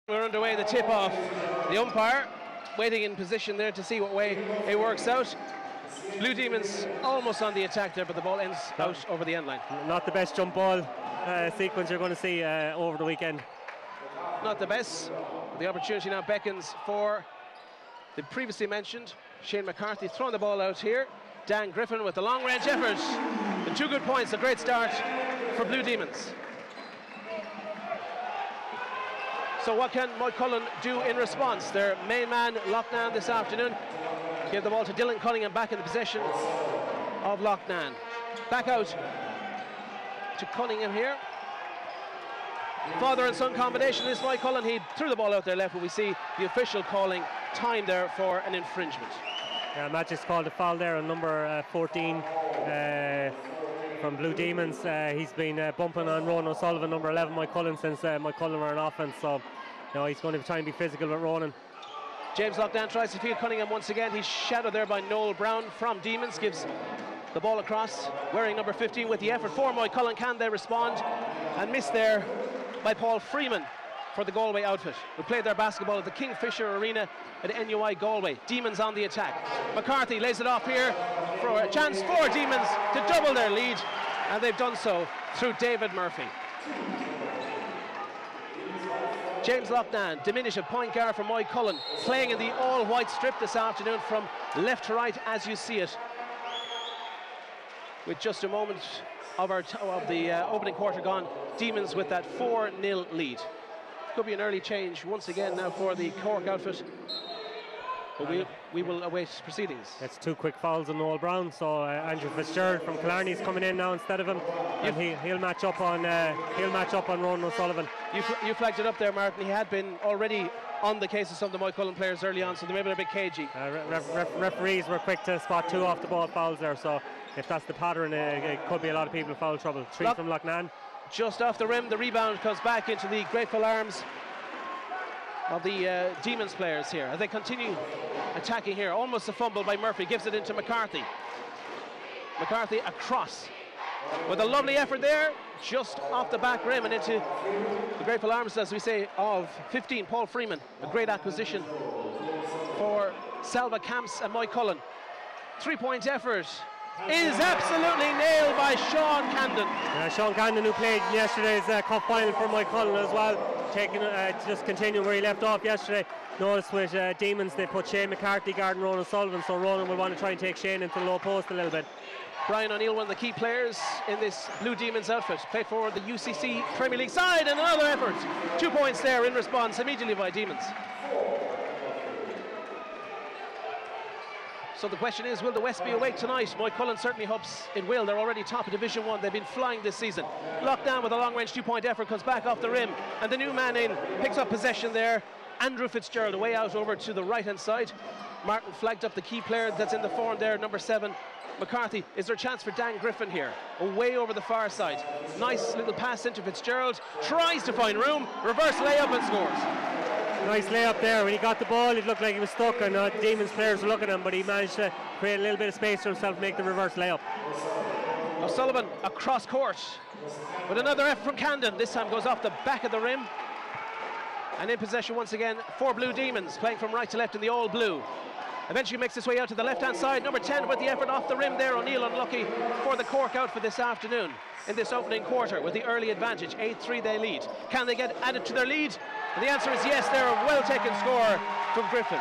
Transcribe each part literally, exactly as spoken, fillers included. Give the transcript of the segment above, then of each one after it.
We're underway, the tip-off. The umpire waiting in position there to see what way it works out. Blue Demons almost on the attack there, but the ball ends no, out over the end line. Not the best jump ball uh, sequence you're going to see uh, over the weekend. Not the best. The opportunity now beckons for the previously mentioned Shane McCarthy throwing the ball out here. Dan Griffin with the long-range effort. And two good points, a great start for Blue Demons. So what can Moycullen do in response? Their main man, Loughnane, this afternoon. Give the ball to Dylan Cunningham back in the possession of Loughnane. Back out to Cunningham here. Father and son combination. This Moycullen, he threw the ball out there left, but we see the official calling time there for an infringement. Yeah, Magic's called a foul there on number uh, fourteen uh, from Blue Demons. Uh, he's been uh, bumping on Ronan O'Sullivan, number eleven, Moycullen, since uh, Moycullen were in offence. So, you know, he's going to try and be physical with Ronan. James Loughnane tries to field Cunningham once again. He's shadowed there by Noel Brown from Demons. Gives the ball across, wearing number fifteen with the effort for Moycullen. Can they respond? And missed there by Paul Freeman for the Galway outfit, who played their basketball at the Kingfisher Arena at N U I Galway. Demons on the attack. McCarthy lays it off here for a chance for Demons to double their lead, and they've done so through David Murphy. James Loughnane, diminutive point guard for Moycullen, playing in the all-white strip this afternoon from left to right as you see it. With just a moment of, our t of the uh, opening quarter gone, Demons with that four nil lead. Could be an early change once again now for the Cork outfit, but we, we will await proceedings. That's two quick fouls on Noel Brown, so uh, Andrew Fitzgerald from Killarney is coming in now instead of him, and he, he'll match up on uh, he'll match up on Ronan O'Sullivan. You, fl you flagged it up there, Martin. He had been already on the case of some of the Moycullen players early on, so they may be a bit cagey. Uh, ref ref referees were quick to spot two off the ball fouls there, so if that's the pattern, uh, it could be a lot of people in foul trouble. Three Lock from Loughnane. Just off the rim, the rebound comes back into the grateful arms of the uh, Demons players here as they continue attacking here. Almost a fumble by Murphy, gives it into McCarthy. McCarthy across with a lovely effort there, just off the back rim and into the grateful arms, as we say, of fifteen, Paul Freeman. A great acquisition for Salva Camps and Moycullen. Three-point effort is absolutely nailed by Sean Candon. Yeah, Sean Candon, who played yesterday's uh, cup final for Moycullen as well, taking uh, just continuing where he left off yesterday. Notice with uh, Demons they put Shane McCarthy guarding Ronan Sullivan, so Ronan will want to try and take Shane into the low post a little bit. Brian O'Neill, one of the key players in this Blue Demons outfit, played for the U C C Premier League side, and another effort. Two points there in response immediately by Demons. So the question is, will the West be awake tonight? Moycullen certainly hopes it will. They're already top of Division One. They've been flying this season. Loughnane with a long-range two-point effort comes back off the rim, and the new man in picks up possession there. Andrew Fitzgerald away out over to the right-hand side. Martin flagged up the key player that's in the form there, number seven, McCarthy. Is there a chance for Dan Griffin here? Away over the far side. Nice little pass into Fitzgerald. Tries to find room. Reverse layup and scores. Nice layup there. When he got the ball, it looked like he was stuck, and uh, Demons players were looking at him, but he managed to create a little bit of space for himself to make the reverse layup. O'Sullivan across court with another effort from Candon. This time goes off the back of the rim. And in possession once again for Blue Demons, playing from right to left in the all blue. Eventually makes his way out to the left-hand side. Number ten with the effort off the rim there. O'Neill unlucky for the Cork outfit this afternoon in this opening quarter with the early advantage. eight three they lead. Can they get added to their lead? And the answer is yes. They're a well-taken score from Griffin.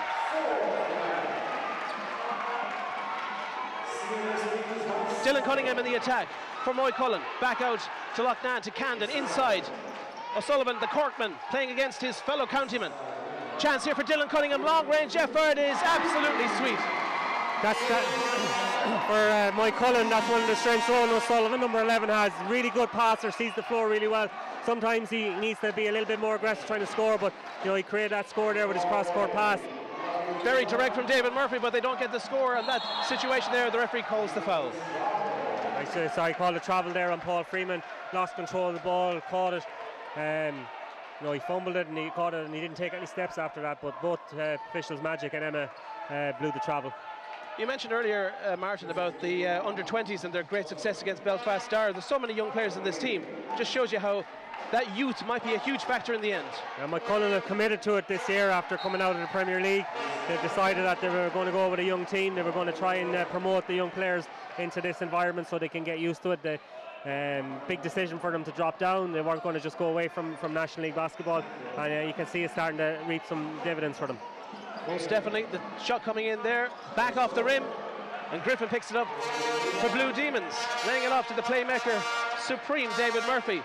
Dylan Cunningham in the attack for Moycullen. Back out to Loughnane, to Candon, inside. O'Sullivan, the Corkman, playing against his fellow countyman. Chance here for Dylan Cunningham. Long-range effort is absolutely sweet. That's that for uh, Moycullen. That's one of the strengths Ronan O'Sullivan, number eleven, has. Really good passer, sees the floor really well. Sometimes he needs to be a little bit more aggressive trying to score, but you know, he created that score there with his cross-court pass. Very direct from David Murphy, but they don't get the score, and that situation there, the referee calls the foul. I say, sorry, called a travel there on Paul Freeman. Lost control of the ball, caught it. Um, you know, he fumbled it and he caught it, and he didn't take any steps after that. But both uh, officials, Magic and Emma, uh, blew the travel. You mentioned earlier, uh, Martin, about the uh, under twenties and their great success against Belfast Stars. There's so many young players in this team. Just shows you how that youth might be a huge factor in the end. And McCullen have committed to it this year after coming out of the Premier League. They've decided that they were going to go with a young team. They were going to try and uh, promote the young players into this environment so they can get used to it. They, um, big decision for them to drop down. They weren't going to just go away from, from National League basketball, and uh, you can see it starting to reap some dividends for them. Most definitely. The shot coming in there, back off the rim, and Griffin picks it up for Blue Demons, laying it off to the playmaker, supreme David Murphy.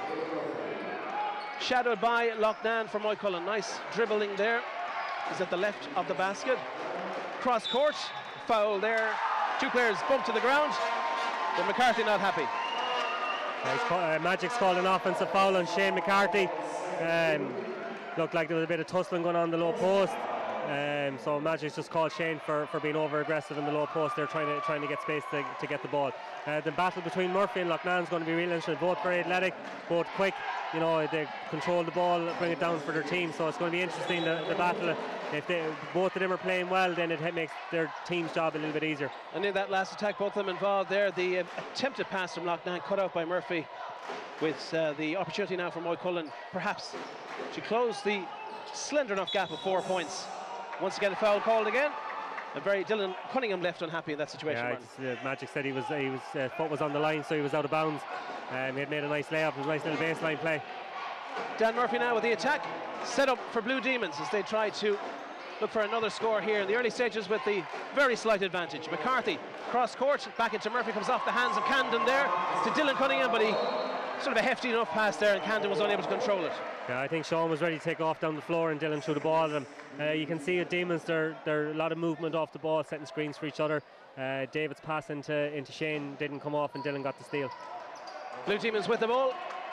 Shadowed by Loughnane for Moycullen. Nice dribbling there. He's at the left of the basket. Cross court, foul there. Two players bumped to the ground, but McCarthy not happy. Uh, call, uh, Magic's called an offensive foul on Shane McCarthy. Um, looked like there was a bit of tussling going on the low post. Um, so Magic's just called Shane for, for being over aggressive in the low post. They're trying to trying to get space to, to get the ball. Uh, the battle between Murphy and Loughnane is going to be real interesting. Both very athletic, both quick. You know, they control the ball, bring it down for their team. So it's going to be interesting, the, the battle. If they, both of them are playing well, then it makes their team's job a little bit easier. And in that last attack, both of them involved there. The uh, attempted pass from Loughnane cut out by Murphy, with uh, the opportunity now for Moycullen perhaps to close the slender enough gap of four points. Once again, a foul called again. And very Dylan Cunningham left unhappy in that situation. Yeah, uh, Magic said he was he was uh, foot was on the line, so he was out of bounds. Um, he had made a nice layup. It was a nice little baseline play. Dan Murphy now with the attack, set up for Blue Demons as they try to look for another score here in the early stages with the very slight advantage. McCarthy cross court, back into Murphy, comes off the hands of Camden there to Dylan Cunningham, but he sort of a hefty enough pass there, and Camden was unable to control it. Yeah, I think Sean was ready to take off down the floor, and Dylan threw the ball at him. Uh, you can see at Demons, there there a lot of movement off the ball, setting screens for each other. Uh, David's pass into into Shane didn't come off, and Dylan got the steal. Blue Demons with the ball.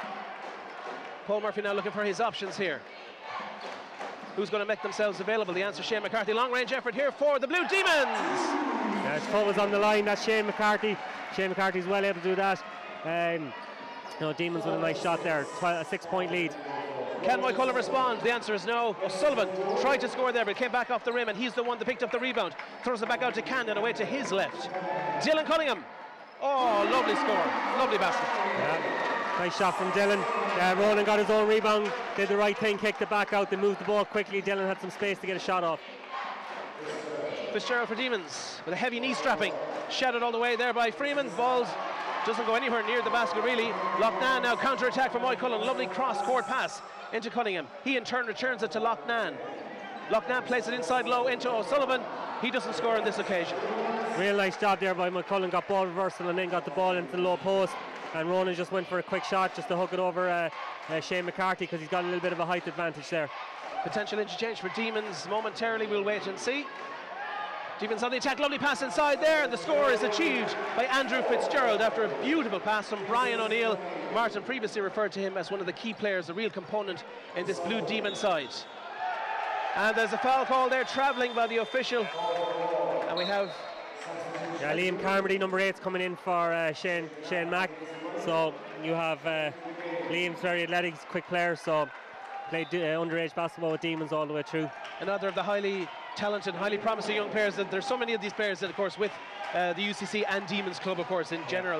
Paul Murphy now looking for his options here. Who's going to make themselves available? The answer, Shane McCarthy. Long range effort here for the Blue Demons. Yeah, his foot was on the line. That's Shane McCarthy. Shane McCarthy's well able to do that. Um, you know, Demons with a nice shot there. A six-point lead. Can Moycullen respond? The answer is no. O'Sullivan tried to score there, but came back off the rim, and he's the one that picked up the rebound. Throws it back out to Camden, away to his left. Dylan Cunningham. Oh, lovely score. Lovely basket. Yeah. Nice shot from Dylan. Uh, Ronan got his own rebound, did the right thing, kicked it back out. They moved the ball quickly. Dylan had some space to get a shot off. Fitzgerald for Demons with a heavy knee strapping. Shadowed all the way there by Freeman. Balls doesn't go anywhere near the basket really. Loughnane now counter-attack from Moycullen. Lovely cross-court pass into Cunningham. He in turn returns it to Loughnane. Loughnane plays it inside low into O'Sullivan. He doesn't score on this occasion. Real nice job there by Moycullen. Got ball reversal and then got the ball into the low post. And Ronan just went for a quick shot just to hook it over uh, uh, Shane McCarthy, because he's got a little bit of a height advantage there. Potential interchange for Demons momentarily. We'll wait and see. Demons on the attack. Lovely pass inside there, and the score is achieved by Andrew Fitzgerald after a beautiful pass from Brian O'Neill. Martin previously referred to him as one of the key players, a real component in this Blue Demon side. And there's a foul call there, travelling by the official. And we have... Yeah, Liam Carmody, number eight's coming in for uh, Shane Shane Mack. So you have uh, Liam's very athletic, quick player, so played uh, underage basketball with Demons all the way through. Another of the highly talented, highly promising young players. That there's so many of these players that, of course, with uh, the U C C and Demons Club, of course, in general.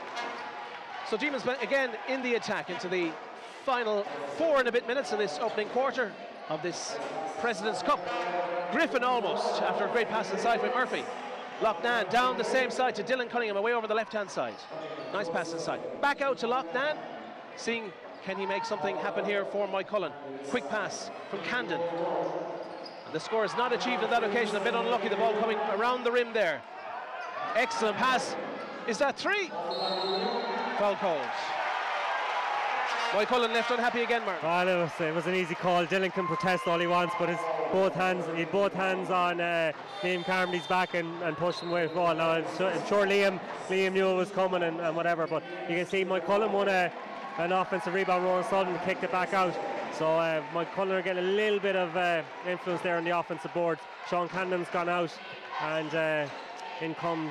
So Demons again in the attack into the final four and a bit minutes in this opening quarter of this President's Cup. Griffin almost after a great pass inside from Murphy. Loughnane down the same side to Dylan Cunningham, away over the left-hand side. Nice pass inside. Back out to Loughnane, seeing can he make something happen here for Moycullen. Quick pass from Camden. And the score is not achieved on that occasion. A bit unlucky, the ball coming around the rim there. Excellent pass. Is that three? Foul called. Moycullen left unhappy again, Mark. Well, it was, it was an easy call. Dylan can protest all he wants, but it's both hands, he had both hands on uh, Liam Carmody's back and, and pushed him away with the ball. Now, I'm sure, I'm sure Liam, Liam knew it was coming and, and whatever, but you can see Moycullen won a, an offensive rebound. Rowan Sutton kicked it back out. So uh, Moycullen are getting a little bit of uh, influence there on the offensive board. Sean Camden's gone out, and uh, in comes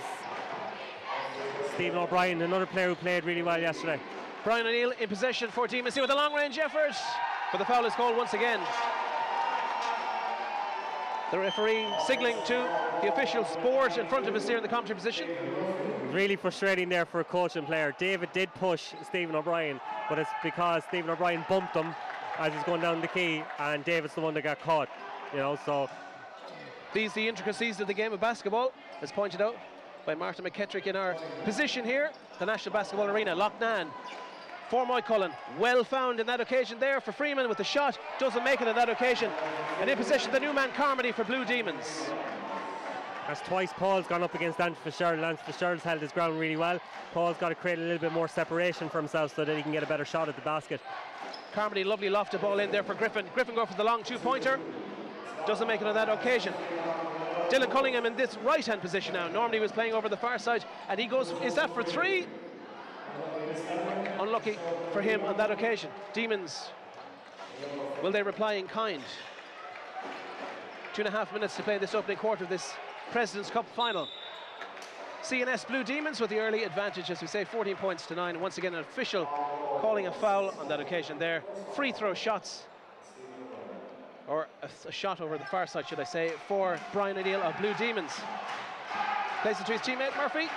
Stephen O'Brien, another player who played really well yesterday. Brian O'Neill in possession for Team with a long range effort, but the foul is called once again. The referee signalling to the official sport in front of us here in the commentary position. Really frustrating there for a coach and player. David did push Stephen O'Brien, but it's because Stephen O'Brien bumped him as he's going down the key, and David's the one that got caught. You know, so these are the intricacies of the game of basketball, as pointed out by Martin McKettrick in our position here, the National Basketball Arena. Loughnane for Moycullen, well found in that occasion there for Freeman with the shot, doesn't make it on that occasion, and in possession the new man Carmody for Blue Demons. As twice Paul's gone up against Lance Fitzgerald. Lance Fitzgerald's held his ground really well. Paul's got to create a little bit more separation for himself so that he can get a better shot at the basket. Carmody, lovely lofted ball in there for Griffin. Griffin go for the long two-pointer, doesn't make it on that occasion. Dylan Cunningham in this right-hand position now. Normally he was playing over the far side, and he goes, is that for three? Unlucky for him on that occasion. Demons, will they reply in kind? Two and a half minutes to play this opening quarter of this President's Cup final. C N S Blue Demons with the early advantage, as we say, fourteen points to nine. And once again, an official calling a foul on that occasion there. Free throw shots, or a, a shot over the far side, should I say, for Brian O'Neill of Blue Demons. Plays it to his teammate Murphy.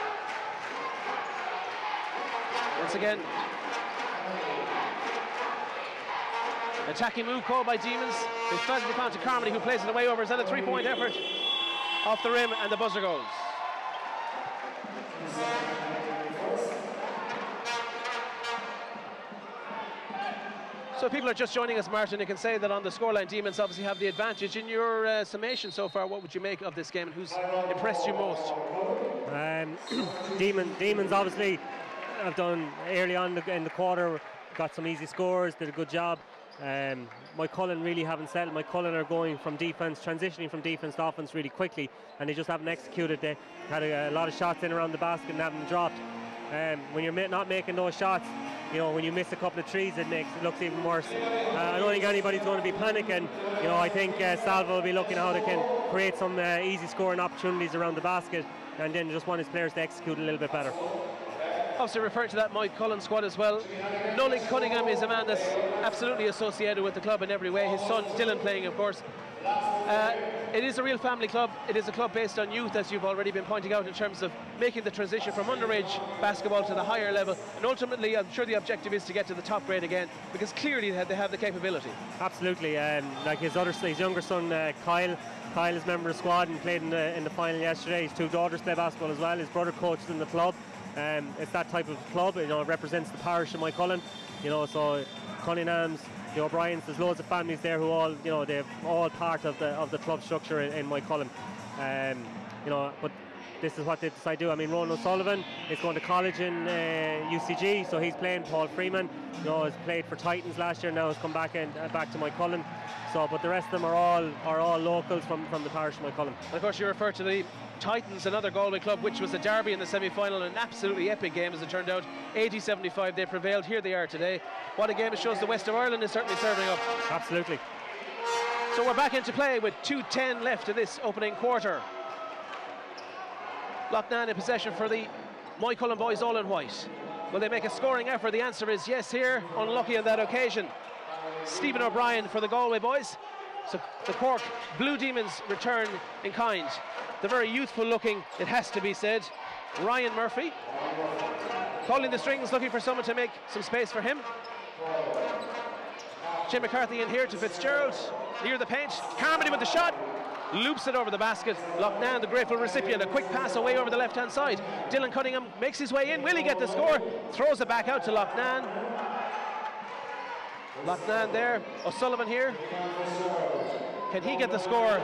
Once again, attacking move called by Demons. It's pleasantly found to Carmody, who plays it away over. Is that a three-point effort? Off the rim, and the buzzer goes. So people are just joining us, Martin. You can say that on the scoreline, Demons obviously have the advantage. In your uh, summation so far, what would you make of this game, and who's impressed you most? Um, Demon, Demons obviously have done early on in the, in the quarter, got some easy scores, did a good job. Um, Moycullen really haven't settled. Moycullen are going from defence, transitioning from defence to offence really quickly, and they just haven't executed. They had a, a lot of shots in around the basket and haven't dropped. Um, when you're ma not making those shots, you know, when you miss a couple of trees, it makes it looks even worse. Uh, I don't think anybody's going to be panicking. You know, I think uh, Salvo will be looking at how they can create some uh, easy scoring opportunities around the basket, and then just want his players to execute a little bit better. Obviously referring to that Moycullen squad as well. Nolan Cunningham is a man that's absolutely associated with the club in every way. His son Dylan playing, of course. Uh, it is a real family club. It is a club based on youth, as you've already been pointing out, in terms of making the transition from underage basketball to the higher level. And ultimately, I'm sure the objective is to get to the top grade again, because clearly they have, they have the capability. Absolutely. Um, like his other, his younger son uh, Kyle. Kyle is a member of the squad and played in the, in the final yesterday. His two daughters play basketball as well. His brother coaches in the club. Um, it's that type of club, you know, it represents the parish of Moycullen, you know, so Cunningham's, the O'Briens, there's loads of families there who all, you know, they're all part of the of the club structure in, in Moycullen. Um, you know, but this is what they decide to do. I mean, Ronan O'Sullivan is going to college in uh, U C G, so he's playing. Paul Freeman, you know, has played for Titans last year, now has come back in, uh, back to Moycullen. So, but the rest of them are all are all locals from, from the parish of Moycullen. Of course, you refer to the Titans, another Galway club, which was a derby in the semi-final, an absolutely epic game as it turned out. eighty seventy-five, they prevailed. Here they are today. What a game. It shows the West of Ireland is certainly serving up. Absolutely. So we're back into play with two ten left in this opening quarter. Loughnane in possession for the Moycullen boys, all in white. Will they make a scoring effort? The answer is yes here. Unlucky on that occasion. Stephen O'Brien for the Galway boys. So the Cork Blue Demons return in kind. The very youthful looking, it has to be said, Ryan Murphy. Calling the strings, looking for someone to make some space for him. Jim McCarthy in here to Fitzgerald, near the paint. Carmody with the shot, loops it over the basket. Loughnane, the grateful recipient, a quick pass away over the left-hand side. Dylan Cunningham makes his way in. Will he get the score? Throws it back out to Loughnane. Loughnane there, O'Sullivan here. Can he get the score?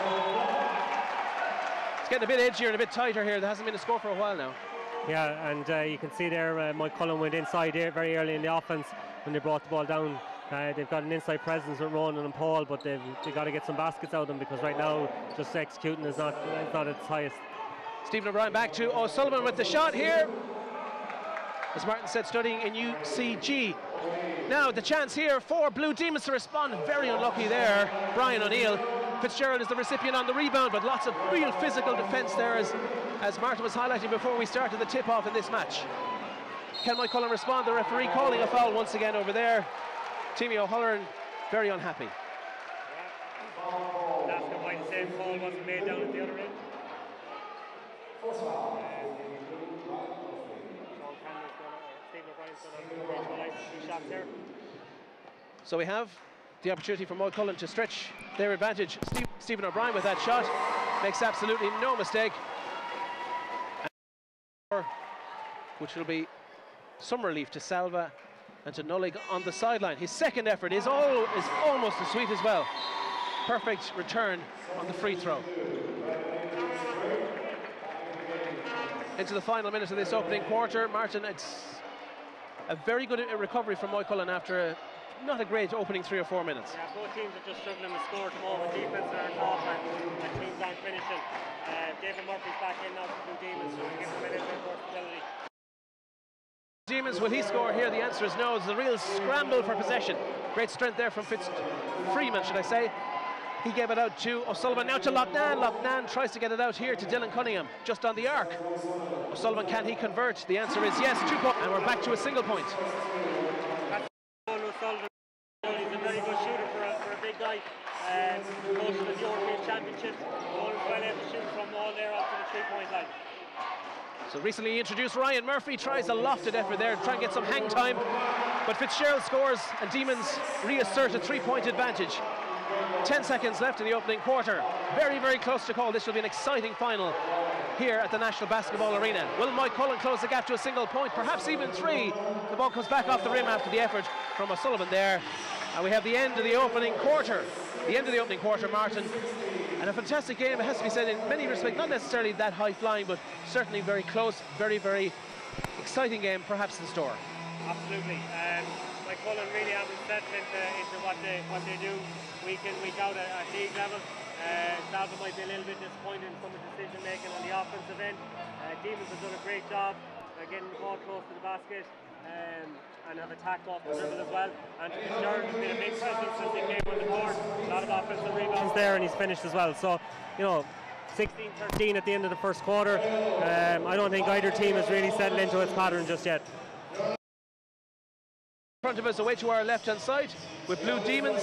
It's getting a bit edgier and a bit tighter here. There hasn't been a score for a while now. Yeah, and uh, you can see there uh, Moycullen went inside here very early in the offense when they brought the ball down. Uh, they've got an inside presence with Ronan and Paul, but they've, they've got to get some baskets out of them, because right now just executing is not, is not at its highest. Stephen O'Brien back to O'Sullivan with the shot here. As Martin said, studying in U C G. Now the chance here for Blue Demons to respond. Very unlucky there, Brian O'Neill. Fitzgerald is the recipient on the rebound, but lots of real physical defence there, as, as Martin was highlighting before we started the tip-off in this match. Can Moycullen respond? The referee calling a foul once again over there. Timmy O'Halloran very unhappy. That's why the same call wasn't made down at the other end. Uh, So we have the opportunity for Moycullen to stretch their advantage. Steve, Stephen O'Brien with that shot makes absolutely no mistake, and which will be some relief to Salva and to Nullig on the sideline. His second effort is all is almost as sweet as well. Perfect return on the free throw. Into the final minute of this opening quarter, Martin, it's a very good recovery from Moycullen after a, not a great opening three or four minutes. Yeah, both teams are just struggling to score at the moment. Defense are on top and, and teams aren't finishing. Uh, David Murphy's back in now for the Demons, so we give them a little bit more stability. Demons, will he score here? The answer is no. It's a real scramble for possession. Great strength there from Fitz Freeman, should I say. He gave it out to O'Sullivan, now to Loughnane. Loughnane tries to get it out here to Dylan Cunningham, just on the arc. O'Sullivan, can he convert? The answer is yes, two points, and we're back to a single point. O'Sullivan, he's a very good shooter for a, for a big guy. Um, goes to the European Championships, well able to shoot from all there up to the three-point line. So recently introduced Ryan Murphy tries a lofted effort there to try and get some hang time, but Fitzgerald scores and Demons reassert a three-point advantage. Ten seconds left in the opening quarter. Very, very close to call. This will be an exciting final here at the National Basketball Arena. Will Moycullen close the gap to a single point, perhaps even three? The ball comes back off the rim after the effort from O'Sullivan there. And we have the end of the opening quarter. The end of the opening quarter, Martin. And a fantastic game, it has to be said, in many respects, not necessarily that high-flying, but certainly very close, very, very exciting game, perhaps in store. Absolutely. Um, Moycullen really haven't settled into, into what they what they do week in, week out at, at league level. Uh, Salva might be a little bit disappointed in some of the decision making on the offensive end. Uh, Demons have done a great job uh, getting the ball close to the basket um, and have attacked off the dribble as well. And Fitzgerald has been a big presence since he came on the court. A lot of offensive rebounds there, and he's finished as well. So, you know, sixteen thirteen at the end of the first quarter. Um, I don't think either team has really settled into its pattern just yet. In front of us, away to our left-hand side, with Blue Demons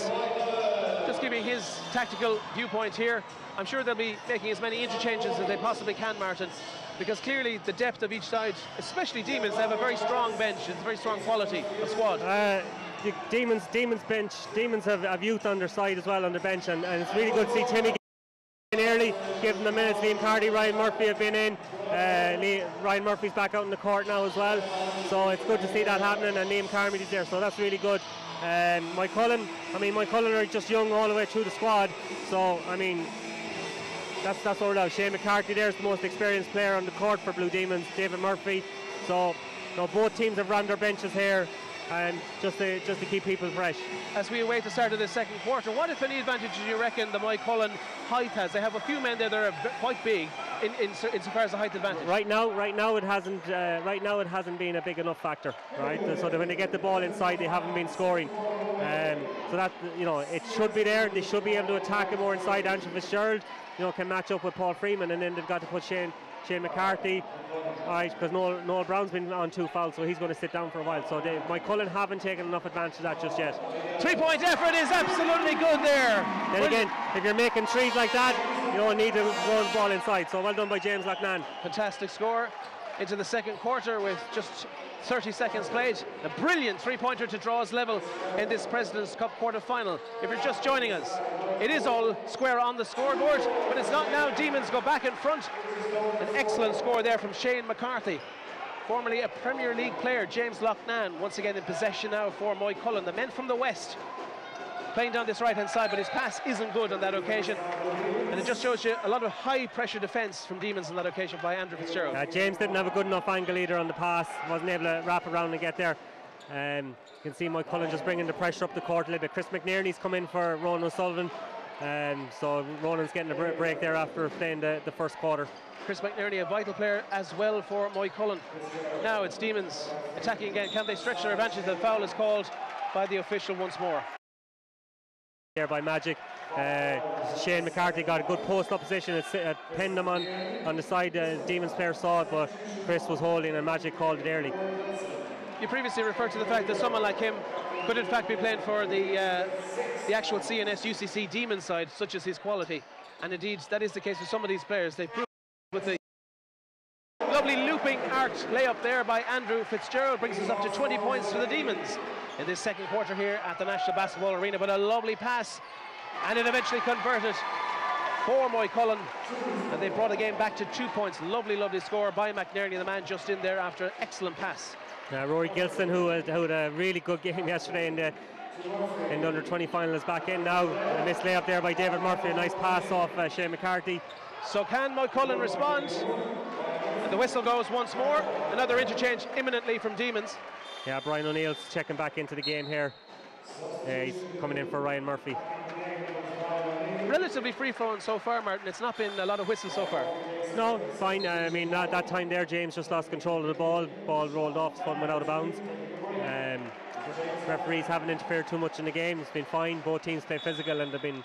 just giving his tactical viewpoint here. I'm sure they'll be making as many interchanges as they possibly can, Martin, because clearly the depth of each side, especially Demons, have a very strong bench. It's a very strong quality of squad. Uh, the Demons, Demons bench, Demons have, have youth on their side as well on the bench, and, and it's really good to see Timmy in early, give them the minutes. Liam Carty, Ryan Murphy have been in. Uh, Lee, Ryan Murphy's back out in the court now as well, so it's good to see that happening, and Liam Carmidy's there, so that's really good. Um, Moycullen, I mean, Moycullen are just young all the way through the squad, so I mean, that's that's all out. Shane McCarthy there is the most experienced player on the court for Blue Demons, David Murphy. So, you know, both teams have ran their benches here, and just to just to keep people fresh. As we await the start of the second quarter, what if any advantage do you reckon the Moycullen height has? They have a few men there that are quite big in, in, insofar as the height advantage. Right now, right now it hasn't. Uh, right now it hasn't been a big enough factor. Right, so that when they get the ball inside, they haven't been scoring. Um, so that, you know, it should be there. They should be able to attack it more inside. Andrew Fitzgerald, you know, can match up with Paul Freeman, and then they've got to put Shane. Shane McCarthy, all right, because Noel, Noel Brown's been on two fouls, so he's going to sit down for a while. So they, Moycullen haven't taken enough advantage of that just yet. Three-point effort is absolutely good there. Then again, if you're making threes like that, you don't need to roll the ball inside. So well done by James Loughnane. Fantastic score into the second quarter with just thirty seconds played. A brilliant three-pointer to draw us level in this President's Cup quarter-final. If you're just joining us, it is all square on the scoreboard, but it's not now. Demons go back in front. An excellent score there from Shane McCarthy, formerly a Premier League player. James Loughnane once again in possession now for Moycullen. The men from the west playing down this right-hand side, but his pass isn't good on that occasion. And it just shows you a lot of high-pressure defence from Demons on that occasion by Andrew Fitzgerald. Uh, James didn't have a good enough angle either on the pass. Wasn't able to wrap around and get there. Um, you can see Moycullen just bringing the pressure up the court a little bit. Chris McNerney's come in for Ronan O'Sullivan. Um, so Ronan's getting a break there after playing the, the first quarter. Chris McNerney, a vital player as well for Moycullen. Now it's Demons attacking again. Can they stretch their advantage? The foul is called by the official once more. Here by Magic. Uh, Shane McCarthy got a good post up position. It uh, pinned him on, on the side. The uh, Demons player saw it, but Chris was holding and Magic called it early. you previously referred to the fact that someone like him could in fact be playing for the uh, the actual C N S U C C Demon side, such as his quality. And indeed, that is the case with some of these players. They've proved with the lovely looping arced layup there by Andrew Fitzgerald brings us up to twenty points for the Demons in this second quarter here at the National Basketball Arena. But a lovely pass, and it eventually converted for Moycullen, and they brought the game back to two points. Lovely, lovely score by McNerney, the man just in there after an excellent pass. Uh, Rory Gilson, who, uh, who had a really good game yesterday in the, in the under twenty final, is back in now. A missed layup there by David Murphy, a nice pass off uh, Shane McCarthy. So can Moycullen respond? And the whistle goes once more. Another interchange imminently from Demons. Yeah, Brian O'Neill's checking back into the game here. Uh, he's coming in for Ryan Murphy. Relatively free-flowing so far, Martin. It's not been a lot of whistles so far. No, fine. Uh, I mean, at that time there, James just lost control of the ball. Ball rolled off, spun went out of bounds. Um, referees haven't interfered too much in the game. It's been fine. Both teams play physical, and they've been,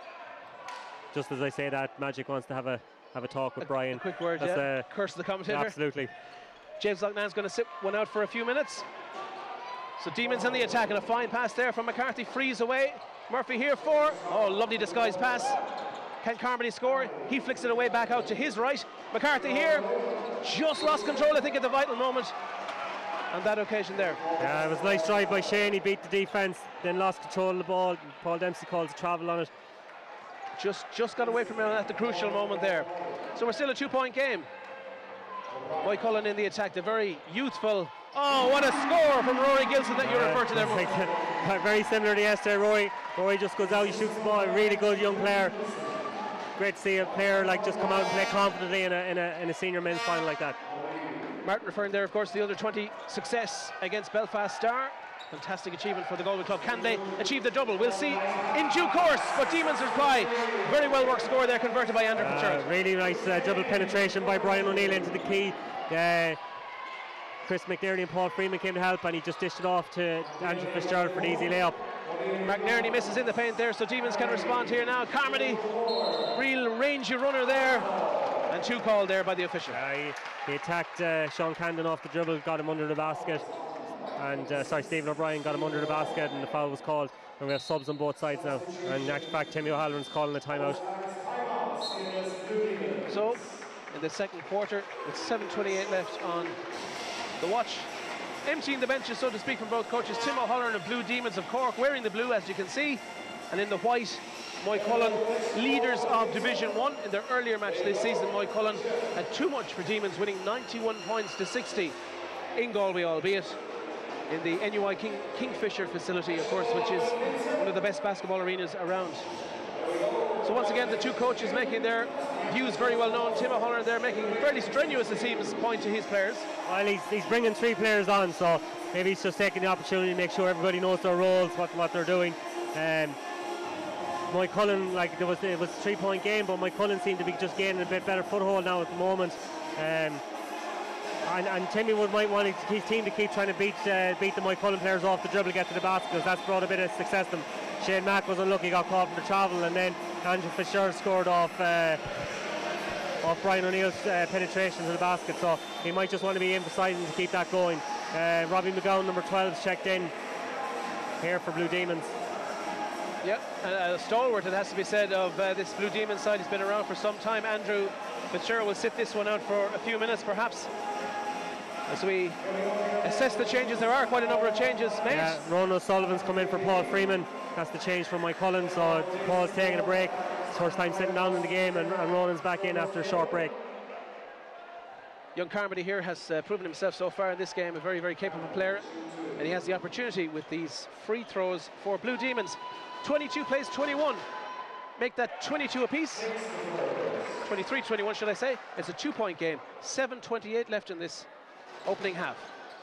just as I say that, Magic wants to have a have a talk with a, Brian. A quick word, That's yeah. A, curse of the commentator. Absolutely. James Loughnane's going to sit one out for a few minutes. So Demons in the attack, and a fine pass there from McCarthy. Frees away. Murphy here for, oh, lovely disguised pass. Can Carmody score? He flicks it away back out to his right. McCarthy here, just lost control, I think, at the vital moment on that occasion there. Yeah, it was a nice drive by Shane. He beat the defence, then lost control of the ball. Paul Dempsey calls a travel on it. Just, just got away from him at the crucial moment there. So we're still a two-point game. Moycullen in the attack, the very youthful. Oh, what a score from Rory Gilson that you uh, referred to there. Like uh, very similar to yesterday. Rory, Rory just goes out, he shoots the ball. Really good young player. Great to see a player like just come out and play confidently in a, in a, in a senior men's final like that. Martin referring there, of course, to the under twenty success against Belfast Star. Fantastic achievement for the Galway club. Can they achieve the double? We'll see in due course. But Demons reply. Very well worked score there, converted by Andrew uh, Fitzgerald. Really nice uh, double penetration by Brian O'Neill into the key. Uh, Chris McNerney and Paul Freeman came to help, and he just dished it off to Andrew Fitzgerald for an easy layup. McNerney misses in the paint there, so Demons can respond here now. Carmody, real rangy runner there, and two called there by the official. Uh, he, he attacked uh, Sean Candon off the dribble, got him under the basket, and uh, sorry, Stephen O'Brien got him under the basket, and the foul was called. And we have subs on both sides now. And in actual fact, Timmy O'Halloran's calling a timeout. So, in the second quarter, with seven twenty-eight left on the watch, emptying the benches, so to speak, from both coaches. Tim O'Halloran of Blue Demons of Cork, wearing the blue, as you can see, and in the white, Moycullen, leaders of Division One. In their earlier match this season, Moycullen had too much for Demons, winning ninety-one points to sixty in Galway, albeit in the N U I King, Kingfisher facility, of course, which is one of the best basketball arenas around. So once again, the two coaches making their views very well known. Tim O'Halloran there making fairly strenuous, it seems, point to his players. Well, he's, he's bringing three players on, so maybe he's just taking the opportunity to make sure everybody knows their roles, what, what they're doing. Um, Moycullen, like there was, it was a three-point game, but Moycullen seemed to be just gaining a bit better foothold now at the moment. Um, and, and Timmy would might want his team to keep trying to beat uh, beat the Moycullen players off the dribble, get to the basket, because that's brought a bit of success to them. Shane Mack was unlucky, got caught for the travel, and then Andrew Fitzgerald scored off uh, off Brian O'Neill's uh, penetration to the basket, so he might just want to be emphasising to keep that going. Uh, Robbie McGowan, number twelve, is checked in here for Blue Demons. Yep, a, a stalwart, it has to be said, of uh, this Blue Demon side. He's been around for some time. Andrew Fitzgerald will sit this one out for a few minutes, perhaps. As we assess the changes, there are quite a number of changes made. Yeah, Ronan O'Sullivan's come in for Paul Freeman. That's the change from Moycullen, so Paul's taking a break. It's first time sitting down in the game, and, and Ronan's back in after a short break. Young Carmody here has uh, proven himself so far in this game, a very, very capable player, and he has the opportunity with these free throws for Blue Demons. twenty-two plays twenty-one. Make that twenty-two apiece. twenty-three twenty-one, should I say. It's a two-point game. seven twenty-eight left in this opening half.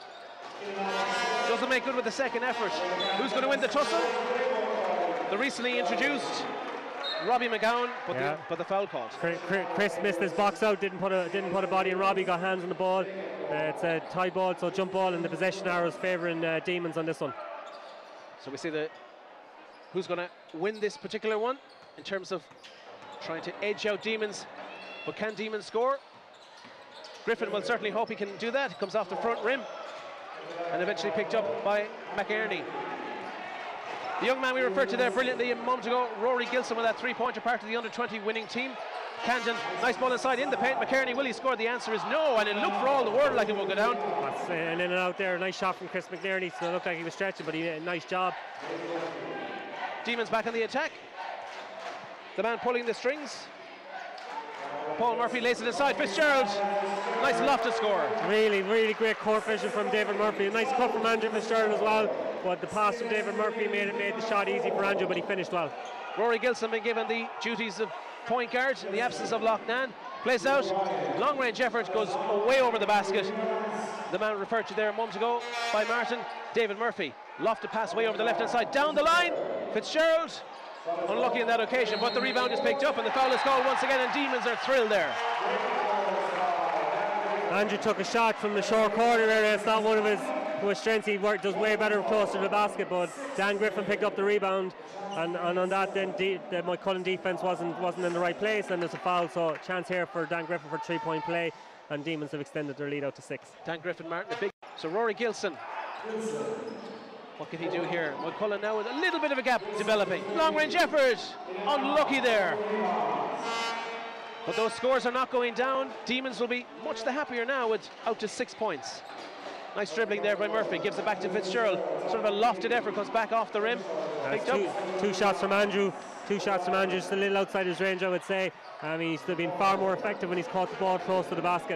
Doesn't make good with the second effort. Who's going to win the tussle? The recently introduced Robbie McGowan, but, yeah. the, but the foul called. Chris, Chris missed his box out, didn't put a didn't put a body in Robbie, got hands on the ball. Uh, it's a tie ball, so jump ball, and the possession arrows favouring uh, Demons on this one. So we see the who's going to win this particular one in terms of trying to edge out Demons, but can Demons score? Griffin will certainly hope he can do that. He comes off the front rim. and eventually picked up by McInerney. The young man we referred to there brilliantly a moment ago, Rory Gilson, with that three-pointer, part of the under twenty winning team. Camden, nice ball inside in the paint. McInerney, will he score? The answer is no, and it looked for all the world like it would go down. That's uh, an in and out there. Nice shot from Chris McInerney. So it looked like he was stretching, but he did a nice job. Demons back on the attack. The man pulling the strings. Paul Murphy lays it inside. Fitzgerald, nice lofted score. Really, really great court vision from David Murphy. A nice cut from Andrew Fitzgerald as well. But the pass from David Murphy made it made the shot easy for Andrew, but he finished well. Rory Gilson been given the duties of point guard in the absence of Loughnane. Plays out, long range effort, goes way over the basket. The man referred to there a moment ago by Martin, David Murphy. Lofted pass way over the left hand side, down the line. Fitzgerald, unlucky in that occasion, but the rebound is picked up and the foul is called once again, and Demons are thrilled there. Andrew took a shot from the short corner area. It's not one of his, his strengths. He worked, does way better closer to the basket, but Dan Griffin picked up the rebound, and, and on that then de the Moycullen defence wasn't wasn't in the right place, and there's a foul, so chance here for Dan Griffin for three-point play, and Demons have extended their lead out to six. Dan Griffin, Martin, a big. So Rory Gilson, what can he do here? Moycullen now with a little bit of a gap developing. Long range effort, unlucky there. But those scores are not going down. Demons will be much the happier now with out to six points. Nice dribbling there by Murphy, gives it back to Fitzgerald. Sort of a lofted effort, comes back off the rim. Picked two, up. two shots from Andrew, two shots from Andrew, just a little outside his range, I would say. I mean, he's still been far more effective when he's caught the ball close to the basket.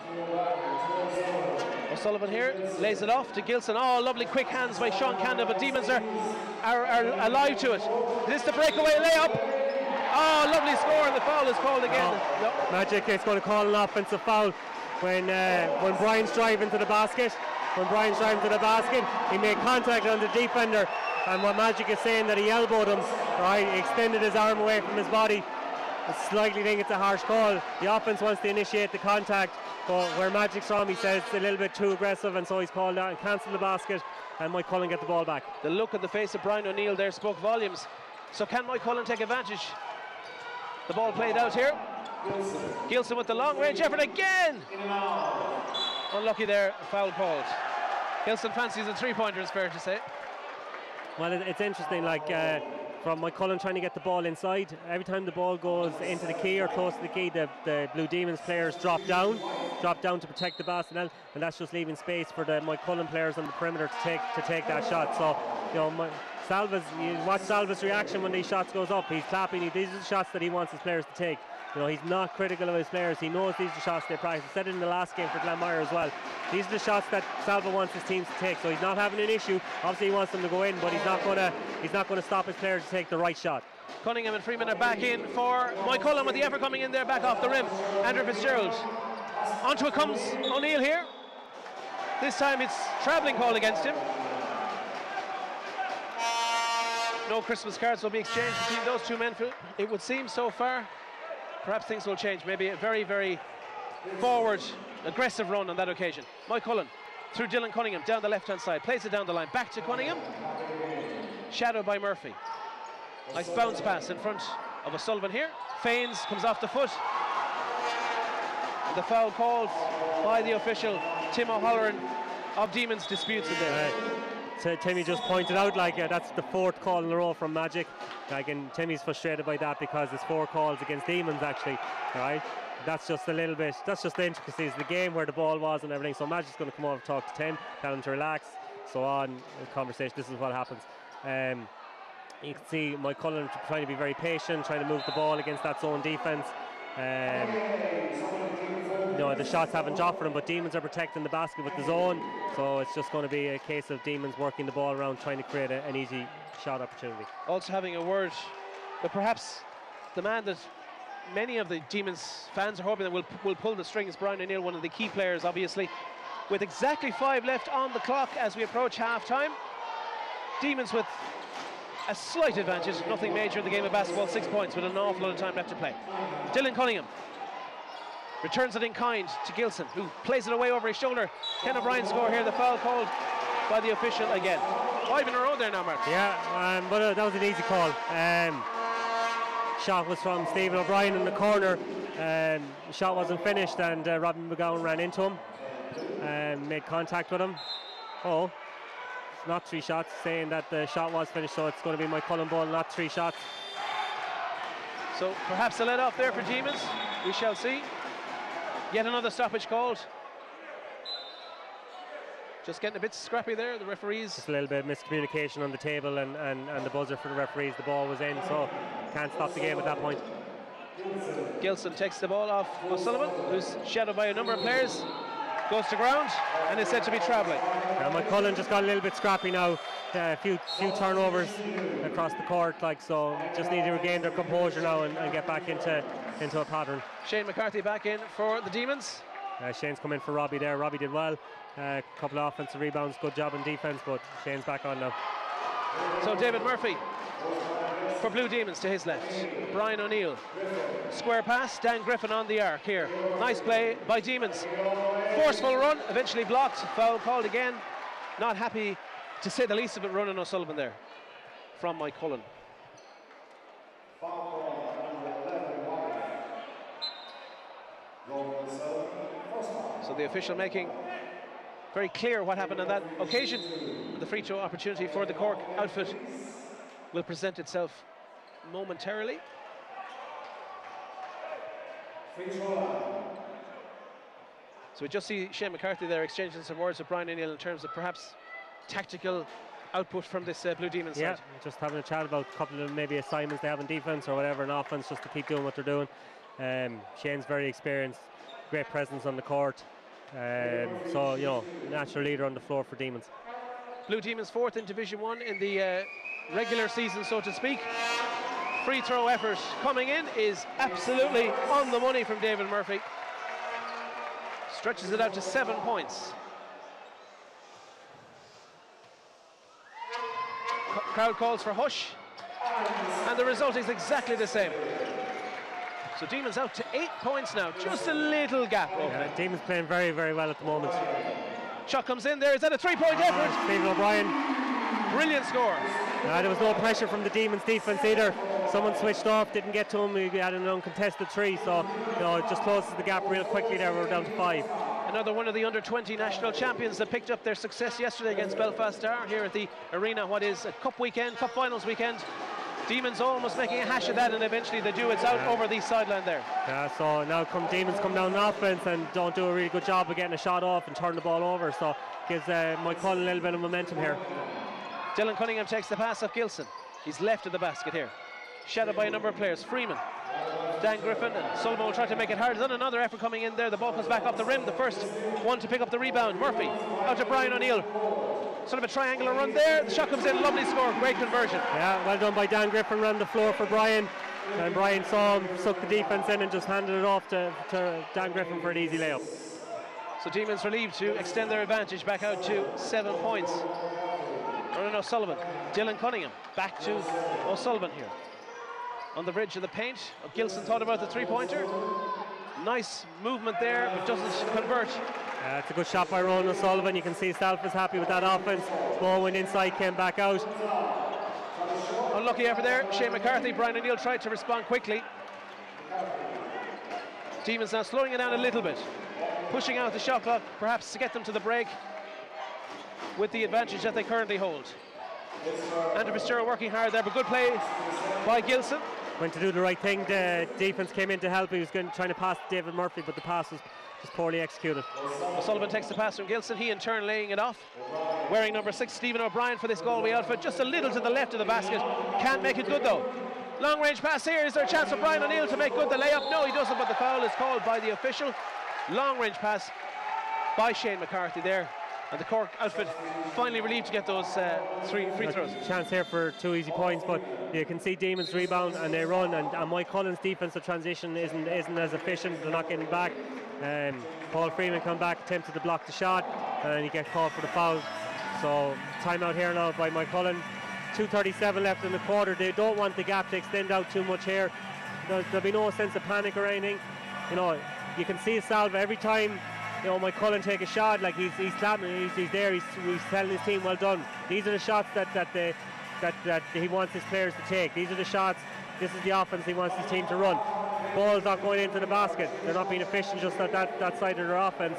O'Sullivan here lays it off to Gilson. Oh, lovely quick hands by Sean Canda, but Demons are, are, are alive to it. Is this the breakaway layup? Oh, lovely score, and the foul is called again. Oh, no. Magic is going to call an offensive foul when uh, when Brian's driving to the basket. When Brian's driving to the basket, he made contact on the defender, and what Magic is saying that he elbowed him, right? He extended his arm away from his body. I slightly think it's a harsh call. The offense wants to initiate the contact, but where Magic's from, he says it's a little bit too aggressive, and so he's called out and cancelled the basket, and Moycullen get the ball back. The look on the face of Brian O'Neill there spoke volumes. So can Moycullen take advantage? The ball played out here. Gilson with the long range effort again. Unlucky there, foul called. Gilson fancies a three-pointer, it's fair to say. Well, it, it's interesting, like uh, from Moycullen trying to get the ball inside. Every time the ball goes into the key or close to the key, the, the Blue Demons players drop down, drop down to protect the basket, and that's just leaving space for the Moycullen players on the perimeter to take to take that shot. So, you know, my, Salva's, you watch Salva's reaction when these shots goes up. He's clapping. He, these are the shots that he wants his players to take. You know, he's not critical of his players. He knows these are the shots they practice. He said it in the last game for Glanmire as well. These are the shots that Salva wants his teams to take. So he's not having an issue. Obviously, he wants them to go in, but he's not going to. He's not going to stop his players to take the right shot. Cunningham and Freeman are back in for Moycullen with the effort coming in there, back off the rim. Andrew Fitzgerald. Onto it comes O'Neill here. This time it's travelling call against him. No Christmas cards will be exchanged between those two men, it would seem, so far. Perhaps things will change. Maybe a very, very forward, aggressive run on that occasion. Moycullen through Dylan Cunningham down the left-hand side. Plays it down the line. Back to Cunningham. Shadowed by Murphy. Nice bounce pass in front of O'Sullivan here. Feigns, comes off the foot. The foul called by the official, Tim O'Halloran of Demons, disputes it there. Uh, So Timmy just pointed out, like uh, that's the fourth call in a row from Magic. Like, and Timmy's frustrated by that because there's four calls against Demons actually. Right? That's just a little bit. That's just the intricacies of the game where the ball was and everything. So Magic's going to come over and talk to Tim, tell him to relax. So on the conversation. This is what happens. Um, you can see Moycullen trying to be very patient, trying to move the ball against that zone defense. Um, you know, the shots haven't dropped for them, but Demons are protecting the basket with the zone, so it's just going to be a case of Demons working the ball around, trying to create a, an easy shot opportunity. Also having a word, but perhaps the man that many of the Demons fans are hoping that will, will pull the strings, Brian O'Neill, one of the key players obviously, with exactly five left on the clock as we approach half-time. Demons with a slight advantage, nothing major in the game of basketball, six points with an awful lot of time left to play. Dylan Cunningham returns it in kind to Gilson, who plays it away over his shoulder. Ken O'Brien score here, the foul called by the official again. Five in a row there now, Mark. Yeah, um, but uh, that was an easy call. Um, shot was from Stephen O'Brien in the corner. Um, the shot wasn't finished, and uh, Robin McGowan ran into him and made contact with him. Oh, it's not three shots, saying that the shot was finished, so it's going to be Mike Cullen ball, not three shots. So perhaps a let off there for Demons. We shall see. Yet another stoppage called. Just getting a bit scrappy there, the referees. Just a little bit of miscommunication on the table and, and, and the buzzer for the referees. The ball was in, so can't stop the game at that point. Gilson takes the ball off O'Sullivan, who's shadowed by a number of players. Goes to ground and is said to be travelling. Yeah, McCullen just got a little bit scrappy now. Uh, a few few turnovers across the court, like, so just need to regain their composure now and, and get back into into a pattern. Shane McCarthy back in for the Demons. Uh, Shane's come in for Robbie there. Robbie did well. A uh, couple of offensive rebounds, good job in defence, but Shane's back on now. So David Murphy for Blue Demons to his left. Brian O'Neill. Square pass, Dan Griffin on the arc here. Nice play by Demons. Forceful run, eventually blocked. Foul called again. Not happy, to say the least of it, Ronan O'Sullivan there from Mike Cullen. So the official making very clear what happened on that occasion. The free throw opportunity for the Cork outfit will present itself momentarily. So we just see Shane McCarthy there exchanging some words with Brian O'Neill in terms of perhaps tactical output from this uh, Blue Demons yeah, side. Just having a chat about a couple of maybe assignments they have in defence or whatever in offence, just to keep doing what they're doing. Um, Shane's very experienced, great presence on the court. Um, so, you know, natural leader on the floor for Demons. Blue Demons fourth in Division One in the uh, regular season, so to speak. Free throw effort coming in is absolutely on the money from David Murphy. Stretches it out to seven points. C- crowd calls for hush, and the result is exactly the same. So Demons out to eight points now, just a little gap opening. Yeah, Demons playing very, very well at the moment. Shot comes in there, is that a three-point effort? Uh, Stephen O'Brien. Brilliant score. Uh, there was no pressure from the Demons defence either. Someone switched off, didn't get to him, he had an uncontested three, so, you know, it just closes the gap real quickly there. We're down to five. Another one of the under twenty national champions that picked up their success yesterday against Belfast Star here at the arena, what is a cup weekend, cup finals weekend. Demons almost making a hash of that, and eventually they do. It's out yeah. over the sideline there. Yeah, so now come Demons come down on offense and don't do a really good job of getting a shot off and turn the ball over, so gives uh, Mike Cullen a little bit of momentum here. Dylan Cunningham takes the pass off Gilson. He's left of the basket here. Shadowed by a number of players. Freeman, Dan Griffin, and Sullivan will try to make it hard. Then another effort coming in there. The ball comes back off the rim. The first one to pick up the rebound. Murphy out to Brian O'Neill. Sort of a triangular run there. The shot comes in. Lovely score. Great conversion. Yeah, well done by Dan Griffin. Ran the floor for Brian. And Brian saw him, suck the defence in and just handed it off to, to Dan Griffin for an easy layup. So Demons relieved to extend their advantage back out to seven points. Ronan O'Sullivan, Dylan Cunningham, back to O'Sullivan here. On the bridge of the paint, Gilson thought about the three-pointer. Nice movement there, but doesn't convert. Uh, it's a good shot by Ronan O'Sullivan. You can see Salf is happy with that offense. Ball went inside, came back out. Unlucky effort there. Shane McCarthy, Brian O'Neill tried to respond quickly. Demons now slowing it down a little bit. Pushing out the shot clock, perhaps to get them to the break with the advantage that they currently hold. Andrew Fitzgerald working hard there, but good play by Gilson. Went to do the right thing. The defense came in to help. He was going, trying to pass David Murphy, but the pass was just poorly executed. O'Sullivan takes the pass from Gilson. He in turn laying it off. Wearing number six, Stephen O'Brien for this Galway outfit. Just a little to the left of the basket. Can't make it good though. Long range pass here. Is there a chance for Brian O'Neill to make good the layup? No, he doesn't, but the foul is called by the official. Long range pass by Shane McCarthy there. And the Cork outfit finally relieved to get those uh, three free throws. Chance here for two easy points, but you can see Demons rebound and they run, and, and Mike Cullen's defensive transition isn't isn't as efficient. They're not getting back. Um, Paul Freeman come back, attempted to block the shot, and he gets called for the foul. So timeout here now by Mike Cullen. two thirty-seven left in the quarter. They don't want the gap to extend out too much here. There's, there'll be no sense of panic or anything. You know, you can see Salva every time. You know, Mike Cullen take a shot, like he's he's clapping, he's, he's there, he's, he's telling his team well done. These are the shots that that, they, that that he wants his players to take. These are the shots, this is the offense he wants his team to run. Ball's not going into the basket. They're not being efficient just at that, that side of their offense.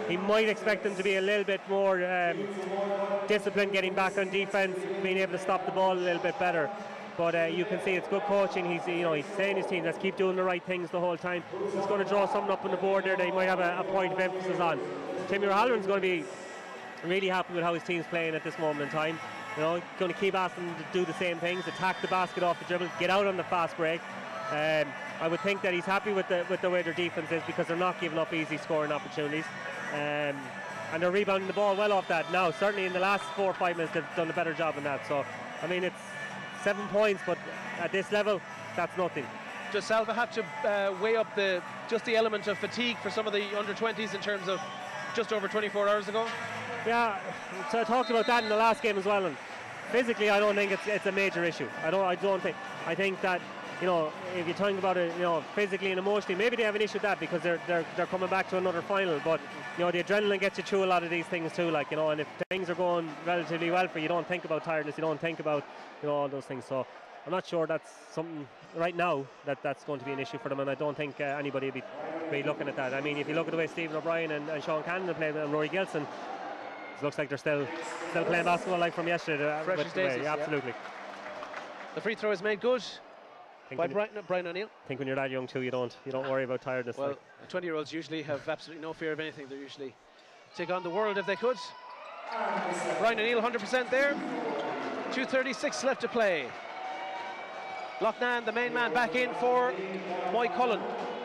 he might expect them to be a little bit more um, disciplined, getting back on defence, being able to stop the ball a little bit better. But uh, you can see it's good coaching. He's, you know, he's saying his team, let's keep doing the right things the whole time. He's going to draw something up on the board there that he might have a, a point of emphasis on. Timmy O'Halloran's going to be really happy with how his team's playing at this moment in time. You know, going to keep asking them to do the same things, attack the basket off the dribble, get out on the fast break. Um, I would think that he's happy with the with the way their defence is, because they're not giving up easy scoring opportunities. Um, and they're rebounding the ball well off that. Now, certainly in the last four or five minutes, they've done a better job than that. So, I mean, it's seven points, but at this level, that's nothing. Does Salva have to uh, weigh up the just the element of fatigue for some of the under twenties in terms of just over twenty-four hours ago? Yeah, so I talked about that in the last game as well. And physically, I don't think it's it's a major issue. I don't. I don't think. I think that, you know, if you're talking about it, you know, physically and emotionally, maybe they have an issue with that because they're they're they're coming back to another final. But you know, the adrenaline gets you through a lot of these things too. Like, you know, and if things are going relatively well for you, you don't think about tiredness. You don't think about, you know, all those things. So I'm not sure that's something right now that that's going to be an issue for them, and I don't think uh, anybody will be, be looking at that. I mean, if you look at the way Stephen O'Brien and, and Sean Cannon are playing, and Rory Gilson, it looks like they're still still playing basketball like from yesterday. Fresh as daisies, yeah, absolutely. Yeah. The free throw is made good by Brian, Brian O'Neill. I think when you're that young too, you don't you don't worry about tiredness. Well, like. twenty-year-olds usually have absolutely no fear of anything. They usually take on the world if they could. Brian O'Neill, one hundred percent there. two thirty-six left to play. Loughnane, the main man, back in for Moy Cullen.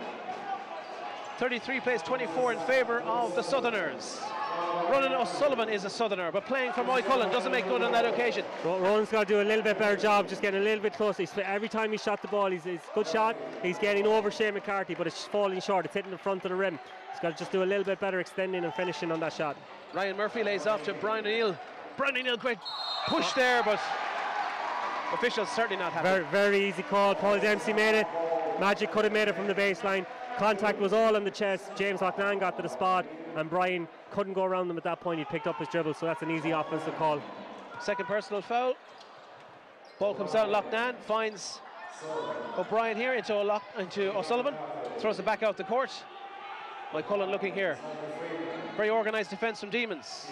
thirty-three plays twenty-four in favour of the Southerners. Ronan O'Sullivan is a Southerner, but playing for Moy Cullen doesn't make good on that occasion. Ronan's got to do a little bit better job, just getting a little bit closer. He's, every time he shot the ball, he's, he's good shot. He's getting over Shane McCarthy, but it's falling short. It's hitting the front of the rim. He's got to just do a little bit better extending and finishing on that shot. Ryan Murphy lays off to Brian O'Neill. Brian O'Neill, great push there, but officials certainly not happy. Very, very easy call. Paul Dempsey made it. Magic could have made it from the baseline. Contact was all on the chest. James Loughnane got to the spot, and Brian couldn't go around him at that point. He picked up his dribble, so that's an easy offensive call. Second personal foul. Ball comes down. Loughnane finds O'Brien here into, O'Lough into O'Sullivan. Throws it back out the court. Moy Cullen looking here. Very organised defence from Demons.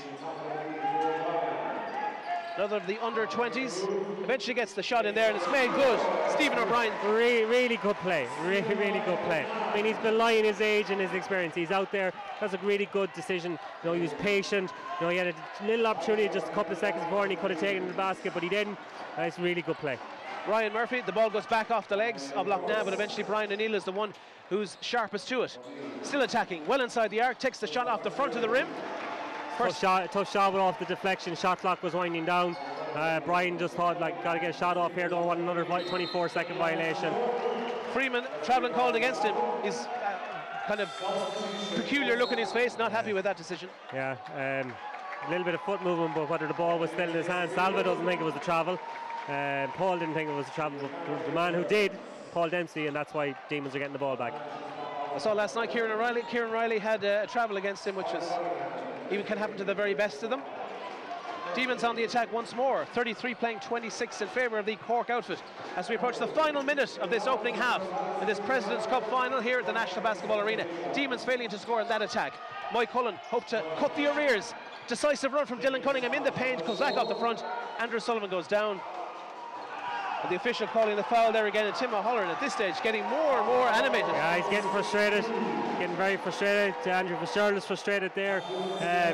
Another of the under twenties. Eventually gets the shot in there, and it's made good. Stephen O'Brien. Really, really good play. Really, really good play. I mean, he's belying his age and his experience. He's out there. That's a really good decision. You know, he was patient. You know, he had a little opportunity just a couple of seconds before, and he could have taken the basket, but he didn't. Uh, it's really good play. Ryan Murphy, the ball goes back off the legs of Loughnane, but eventually Brian O'Neill is the one who's sharpest to it. Still attacking, well inside the arc, takes the shot off the front of the rim. Tough shot, tough shot off the deflection. Shot clock was winding down. Uh, Brian just thought, like, got to get a shot off here. Don't want another twenty-four second violation. Freeman, travelling called against him. He's uh, kind of peculiar look in his face, not happy with that decision. Yeah, um, a little bit of foot movement, but whether the ball was still in his hand. Salva doesn't think it was a travel. Uh, Paul didn't think it was a travel, but the man who did, Paul Dempsey, and that's why Demons are getting the ball back. I saw last night Kieran O'Reilly. Kieran O'Reilly had uh, a travel against him, which is even can happen to the very best of them. Demons on the attack once more. thirty-three playing twenty-six in favour of the Cork outfit as we approach the final minute of this opening half in this President's Cup final here at the National Basketball Arena. Demons failing to score in that attack. Moy Cullen hope to cut the arrears. Decisive run from Dylan Cunningham in the paint, comes back off the front. Andrew Sullivan goes down. And the official calling the foul there again, and Tim O'Halloran at this stage getting more and more animated. Yeah, he's getting frustrated, getting very frustrated. Andrew Fitzgerald is frustrated there. Um,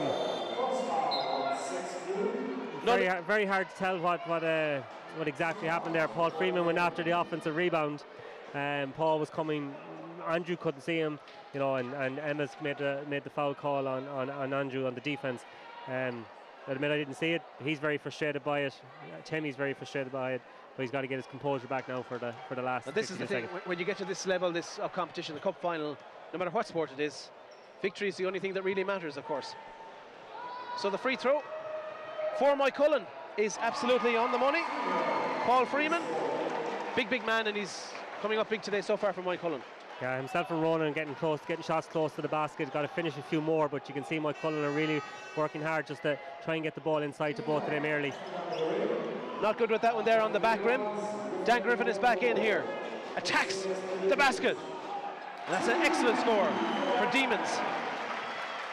very, very hard to tell what what uh, what exactly happened there. Paul Freeman went after the offensive rebound. Um, Paul was coming. Andrew couldn't see him, you know, and, and Emma's made the made the foul call on on, on Andrew on the defense. Um, I admit I didn't see it. He's very frustrated by it. Timmy's very frustrated by it. But he's got to get his composure back now for the for the last. And this is the thing, seconds. When you get to this level, this of competition, the cup final, no matter what sport it is, victory is the only thing that really matters, of course. So the free throw for Moy Cullen is absolutely on the money. Paul Freeman, big, big man, and he's coming up big today so far for Moy Cullen. Yeah, himself and Ronan getting close, getting shots close to the basket. Got to finish a few more, but you can see Moy Cullen are really working hard just to try and get the ball inside to both of them early. Not good with that one there on the back rim. Dan Griffin is back in here. Attacks the basket. And that's an excellent score for Demons.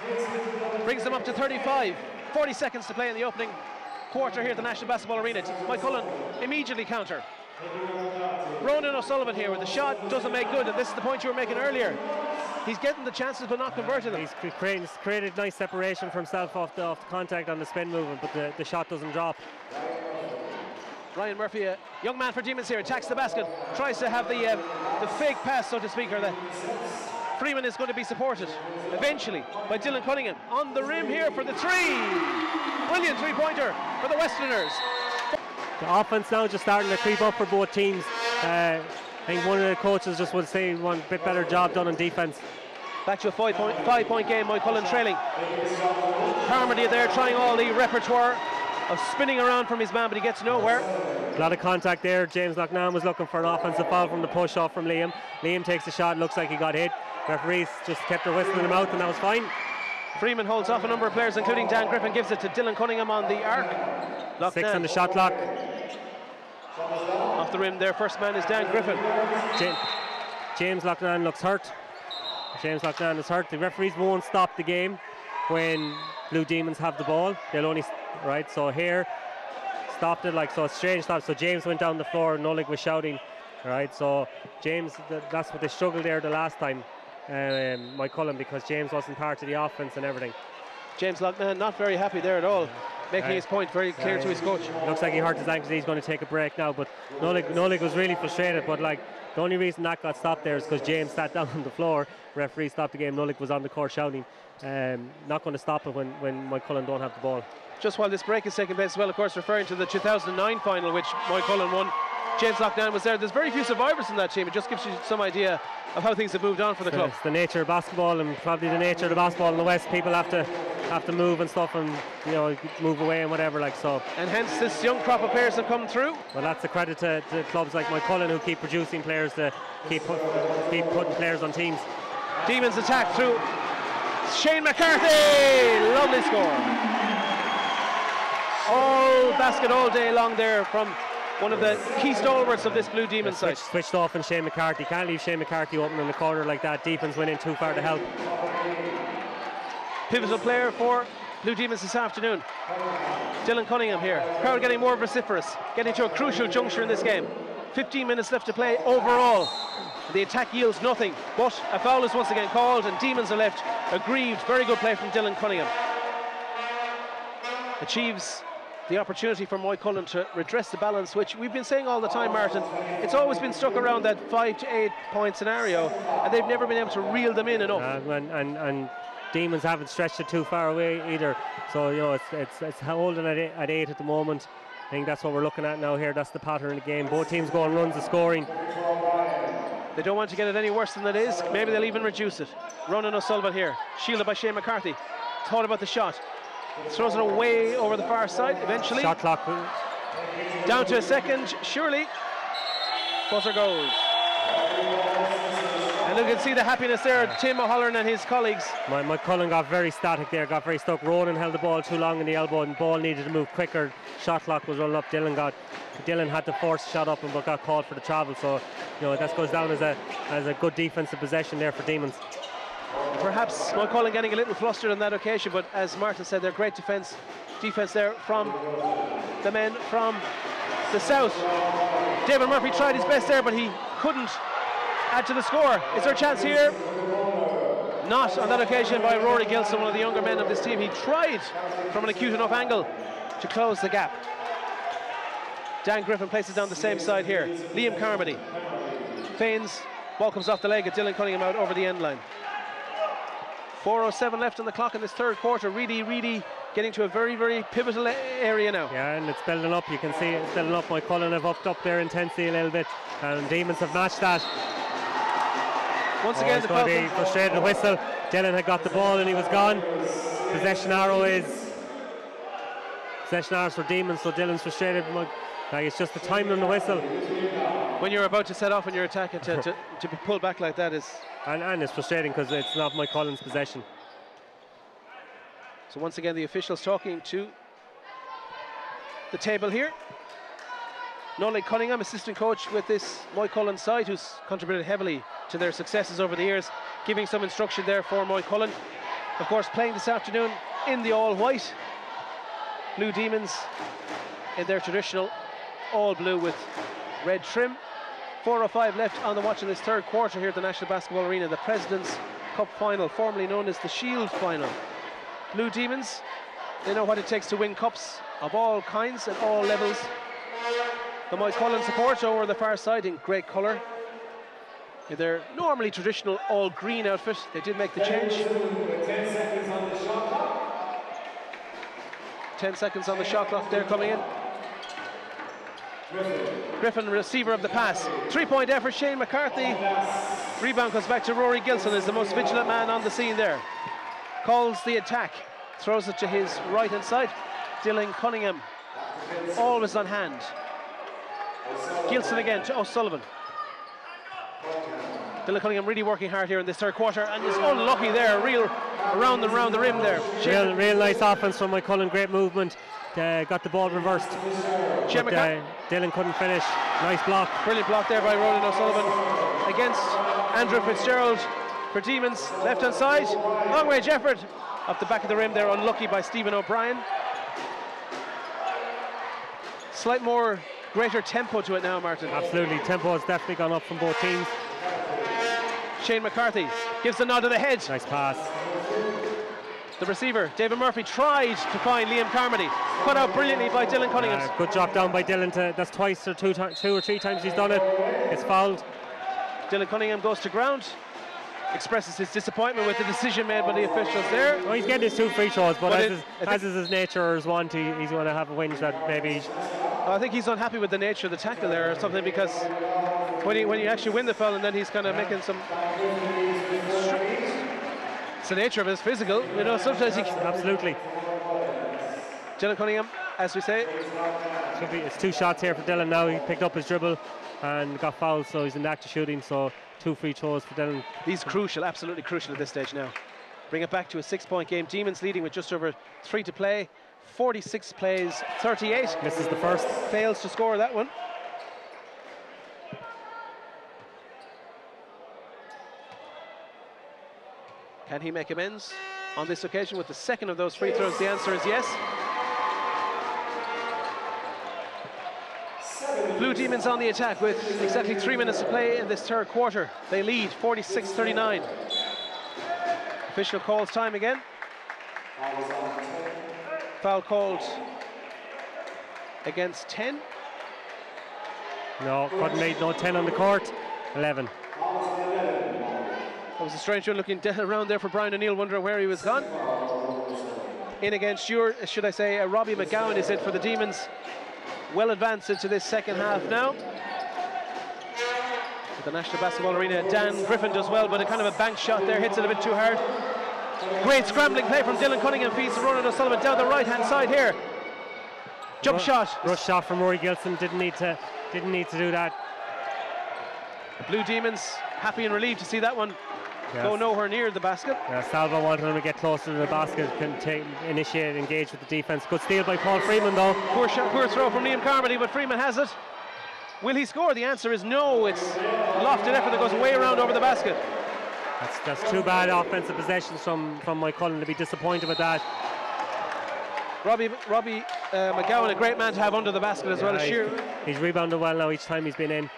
Brings them up to thirty-five. forty seconds to play in the opening quarter here at the National Basketball Arena. Mike Cullen immediately counter. Ronan O'Sullivan here with the shot, doesn't make good, and this is the point you were making earlier. He's getting the chances but not converting them. He's created, created nice separation for himself off the, off the contact on the spin movement, but the, the shot doesn't drop. Ryan Murphy, a young man for Demons here, attacks the basket, tries to have the, uh, the fake pass, so to speak, or the Freeman is going to be supported eventually by Dylan Cunningham. On the rim here for the three. Brilliant three-pointer for the Westerners. The offense now just starting to creep up for both teams. Uh, I think one of the coaches just would say one bit better job done on defense. Back to a five point, five point game, Mike Cullen trailing. Carmody there trying all the repertoire of spinning around from his man, but he gets nowhere. A lot of contact there. James Loughnane was looking for an offensive foul from the push off from Liam. Liam takes the shot, looks like he got hit. Referees just kept their whistle in the mouth, and that was fine. Freeman holds off a number of players, including Dan Griffin, gives it to Dylan Cunningham on the arc. Loughnane. Six on the shot clock. Off the rim, their first man is Dan Griffin. James, James Loughnane looks hurt. James Loughnane is hurt. The referees won't stop the game when Blue Demons have the ball. They'll only, right, so here, stopped it, like, so it's strange stop. So James went down the floor, Nolik was shouting, right, so James, th that's what they struggled there the last time, um, Mike Cullen, because James wasn't part of the offense and everything. James Loughnane not very happy there at all, making uh, his point very clear uh, to his coach. Looks like he hurt his ankle, he's going to take a break now, but Nolik, Nolik was really frustrated, but like, the only reason that got stopped there is because James sat down on the floor, referee stopped the game, Nolik was on the court shouting. Um, not going to stop it when, when Mike Cullen don't have the ball. Just while this break is taking place as well, of course, referring to the two thousand nine final, which Mike Cullen won. James Loughnane was there. There's very few survivors in that team. It just gives you some idea of how things have moved on for the so club. It's the nature of basketball, and probably the nature of the basketball in the West. People have to have to move and stuff, and you know, move away and whatever, like so. And hence this young crop of players have come through. Well, that's a credit to, to clubs like Mike Cullen, who keep producing players to keep put, keep putting players on teams. Demons attack through Shane McCarthy. Lovely score. All basket all day long there from one of the key stalwarts of this Blue Demon side. Switched, switched off and Shane McCarthy. Can't leave Shane McCarthy open in the corner like that. Defense went in too far to help. Pivotal player for Blue Demons this afternoon. Dylan Cunningham here. Crowd getting more vociferous, getting to a crucial juncture in this game. fifteen minutes left to play overall. The attack yields nothing, but a foul is once again called and Demons are left aggrieved. Very good play from Dylan Cunningham. Achieves the opportunity for Mike Cullen to redress the balance, which we've been saying all the time, Martin. It's always been stuck around that five to eight point scenario, and they've never been able to reel them in enough. Uh, and, and, and Demons haven't stretched it too far away either. So, you know, it's, it's, it's holding at eight, at eight at the moment. I think that's what we're looking at now here. That's the pattern of the game. Both teams go on runs of scoring. They don't want to get it any worse than it is. Maybe they'll even reduce it. Ronan O'Sullivan here, shielded by Shane McCarthy. Thought about the shot. Throws it away over the far side eventually. Shot clock. Down to a second, surely. Buzzer goes. And you can see the happiness there, Tim O'Halloran and his colleagues. My, my Cullen got very static there, got very stuck. Ronan held the ball too long in the elbow and the ball needed to move quicker. Shot clock was running up. Dylan got Dylan had to force the shot up and but got called for the travel. So, you know, that goes down as a as a good defensive possession there for Demons. Perhaps Mike Cullen getting a little flustered on that occasion, but as Martin said, they're great defense defense there from the men from the south. David Murphy tried his best there, but he couldn't add to the score. Is there a chance here? Not on that occasion by Rory Gilson, one of the younger men of this team. He tried from an acute enough angle to close the gap. Dan Griffin places down the same side here. Liam Carmody feigns, ball comes off the leg at Dylan Cunningham out over the end line. four oh seven left on the clock in this third quarter. Really, really getting to a very, very pivotal area now. Yeah, and it's building up. You can see it's building up. Mike Cullen have upped up their intensity a little bit, and Demons have matched that. Once oh, again, the going to be frustrated. Whistle. Dylan had got the ball and he was gone. Possession arrow is possession arrows for Demons, so Dylan's frustrated. Like, it's just the timing on the whistle. When you're about to set off and you're attacking, to, to, to be pulled back like that is. And, and it's frustrating because it's not Mike Cullen's possession. So once again, the officials talking to the table here. Nolan Cunningham, assistant coach with this Mike Cullen side, who's contributed heavily to their successes over the years, giving some instruction there for Mike Cullen. Of course, playing this afternoon in the all-white. Blue Demons in their traditional all-blue with red trim. four oh five left on the watch in this third quarter here at the National Basketball Arena. The President's Cup Final, formerly known as the Shield Final. Blue Demons, they know what it takes to win cups of all kinds and all levels. The Moycullen support over the far side in great colour. In their normally traditional all-green outfit, they did make the change. ten seconds on the shot clock. ten seconds on the shot clock, they're coming in. Griffin, receiver of the pass. Three-point effort, Shane McCarthy. Rebound comes back to Rory Gilson, is the most vigilant man on the scene there. Calls the attack, throws it to his right-hand side. Dylan Cunningham, always on hand. Gilson again to O'Sullivan. Dylan Cunningham really working hard here in this third quarter, and is unlucky there, real around and around the rim there. Real, real nice offense from Moycullen, great movement. Uh, got the ball reversed. But, uh, Dylan couldn't finish. Nice block. Brilliant block there by Ronan O'Sullivan against Andrew Fitzgerald for Demons. Left hand side, long range effort off the back of the rim there, unlucky by Stephen O'Brien. Slight more greater tempo to it now, Martin. Absolutely, tempo has definitely gone up from both teams. Shane McCarthy gives the nod to the head. Nice pass. The receiver, David Murphy, tried to find Liam Carmody. Cut out brilliantly by Dylan Cunningham. Uh, good drop down by Dylan. To, that's twice or two, two or three times he's done it. It's fouled. Dylan Cunningham goes to ground. Expresses his disappointment with the decision made by the officials there. Well, he's getting his two free throws, but, but as, it, is, as is his nature or his want, he, he's going to have a whinge that maybe... I think he's unhappy with the nature of the tackle there or something, because when, he, when you actually win the foul and then he's kind of making some... It's the nature of his physical, you know, sometimes he... Absolutely. Dylan Cunningham, as we say. Should be, it's two shots here for Dylan now. He picked up his dribble and got fouled, so he's in the act of shooting, so two free throws for Dylan. These crucial, absolutely crucial at this stage now. Bring it back to a six-point game. Demons leading with just over three to play. forty-six plays, thirty-eight. Misses the first. Fails to score that one. Can he make amends on this occasion with the second of those free throws? The answer is yes. Blue Demons on the attack with exactly three minutes to play in this third quarter. They lead forty-six thirty-nine. Official calls time again. Foul called against ten. No, couldn't lead, no ten on the court. eleven. That was a strange one looking around there for Brian O'Neill, wondering where he was gone. In against your, should I say, uh, Robbie McGowan is in for the Demons. Well advanced into this second half now. At the National Basketball Arena, Dan Griffin does well, but a kind of a bank shot there, hits it a bit too hard. Great scrambling play from Dylan Cunningham, feeds Ronan O'Sullivan down the right hand side here. Jump Ru shot. Rush shot from Rory Gilson, didn't need to didn't need to do that. The Blue Demons happy and relieved to see that one Yes. go nowhere near the basket. Yeah, Salvo wanted him to get closer to the basket, can take, initiate, engage with the defense. Good steal by Paul Freeman though. Poor shot, poor throw from Liam Carmody, but Freeman has it. Will he score? The answer is no. It's lofted effort that goes way around over the basket. That's, that's too bad offensive possessions from, from Moycullen to be disappointed with that. Robbie, Robbie uh, McGowan, a great man to have under the basket as Yeah, well as Shearer. He's, he's rebounded well now each time he's been in.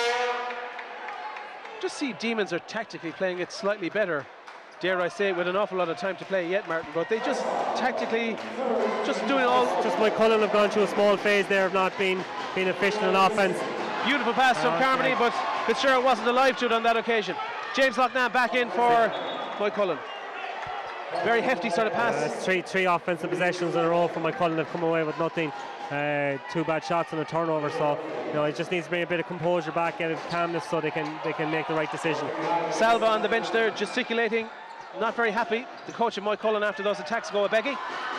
Just see Demons are tactically playing it slightly better, dare I say, with an awful lot of time to play yet, Martin, but they just tactically just doing all. Just Moycullen have gone through a small phase there of not being, being efficient in offense. Beautiful pass from Oh, Carmody, okay. but Fitzgerald wasn't alive to it on that occasion. James Loughnane back in for Moycullen. Very hefty sort of pass. Uh, three, three offensive possessions in a row for Moycullen have come away with nothing. Uh, two bad shots and a turnover, so you know it just needs to bring a bit of composure back, get it calmness, so they can they can make the right decision. Salva on the bench there, gesticulating, not very happy. The coach of Moycullen after those attacks go a begging.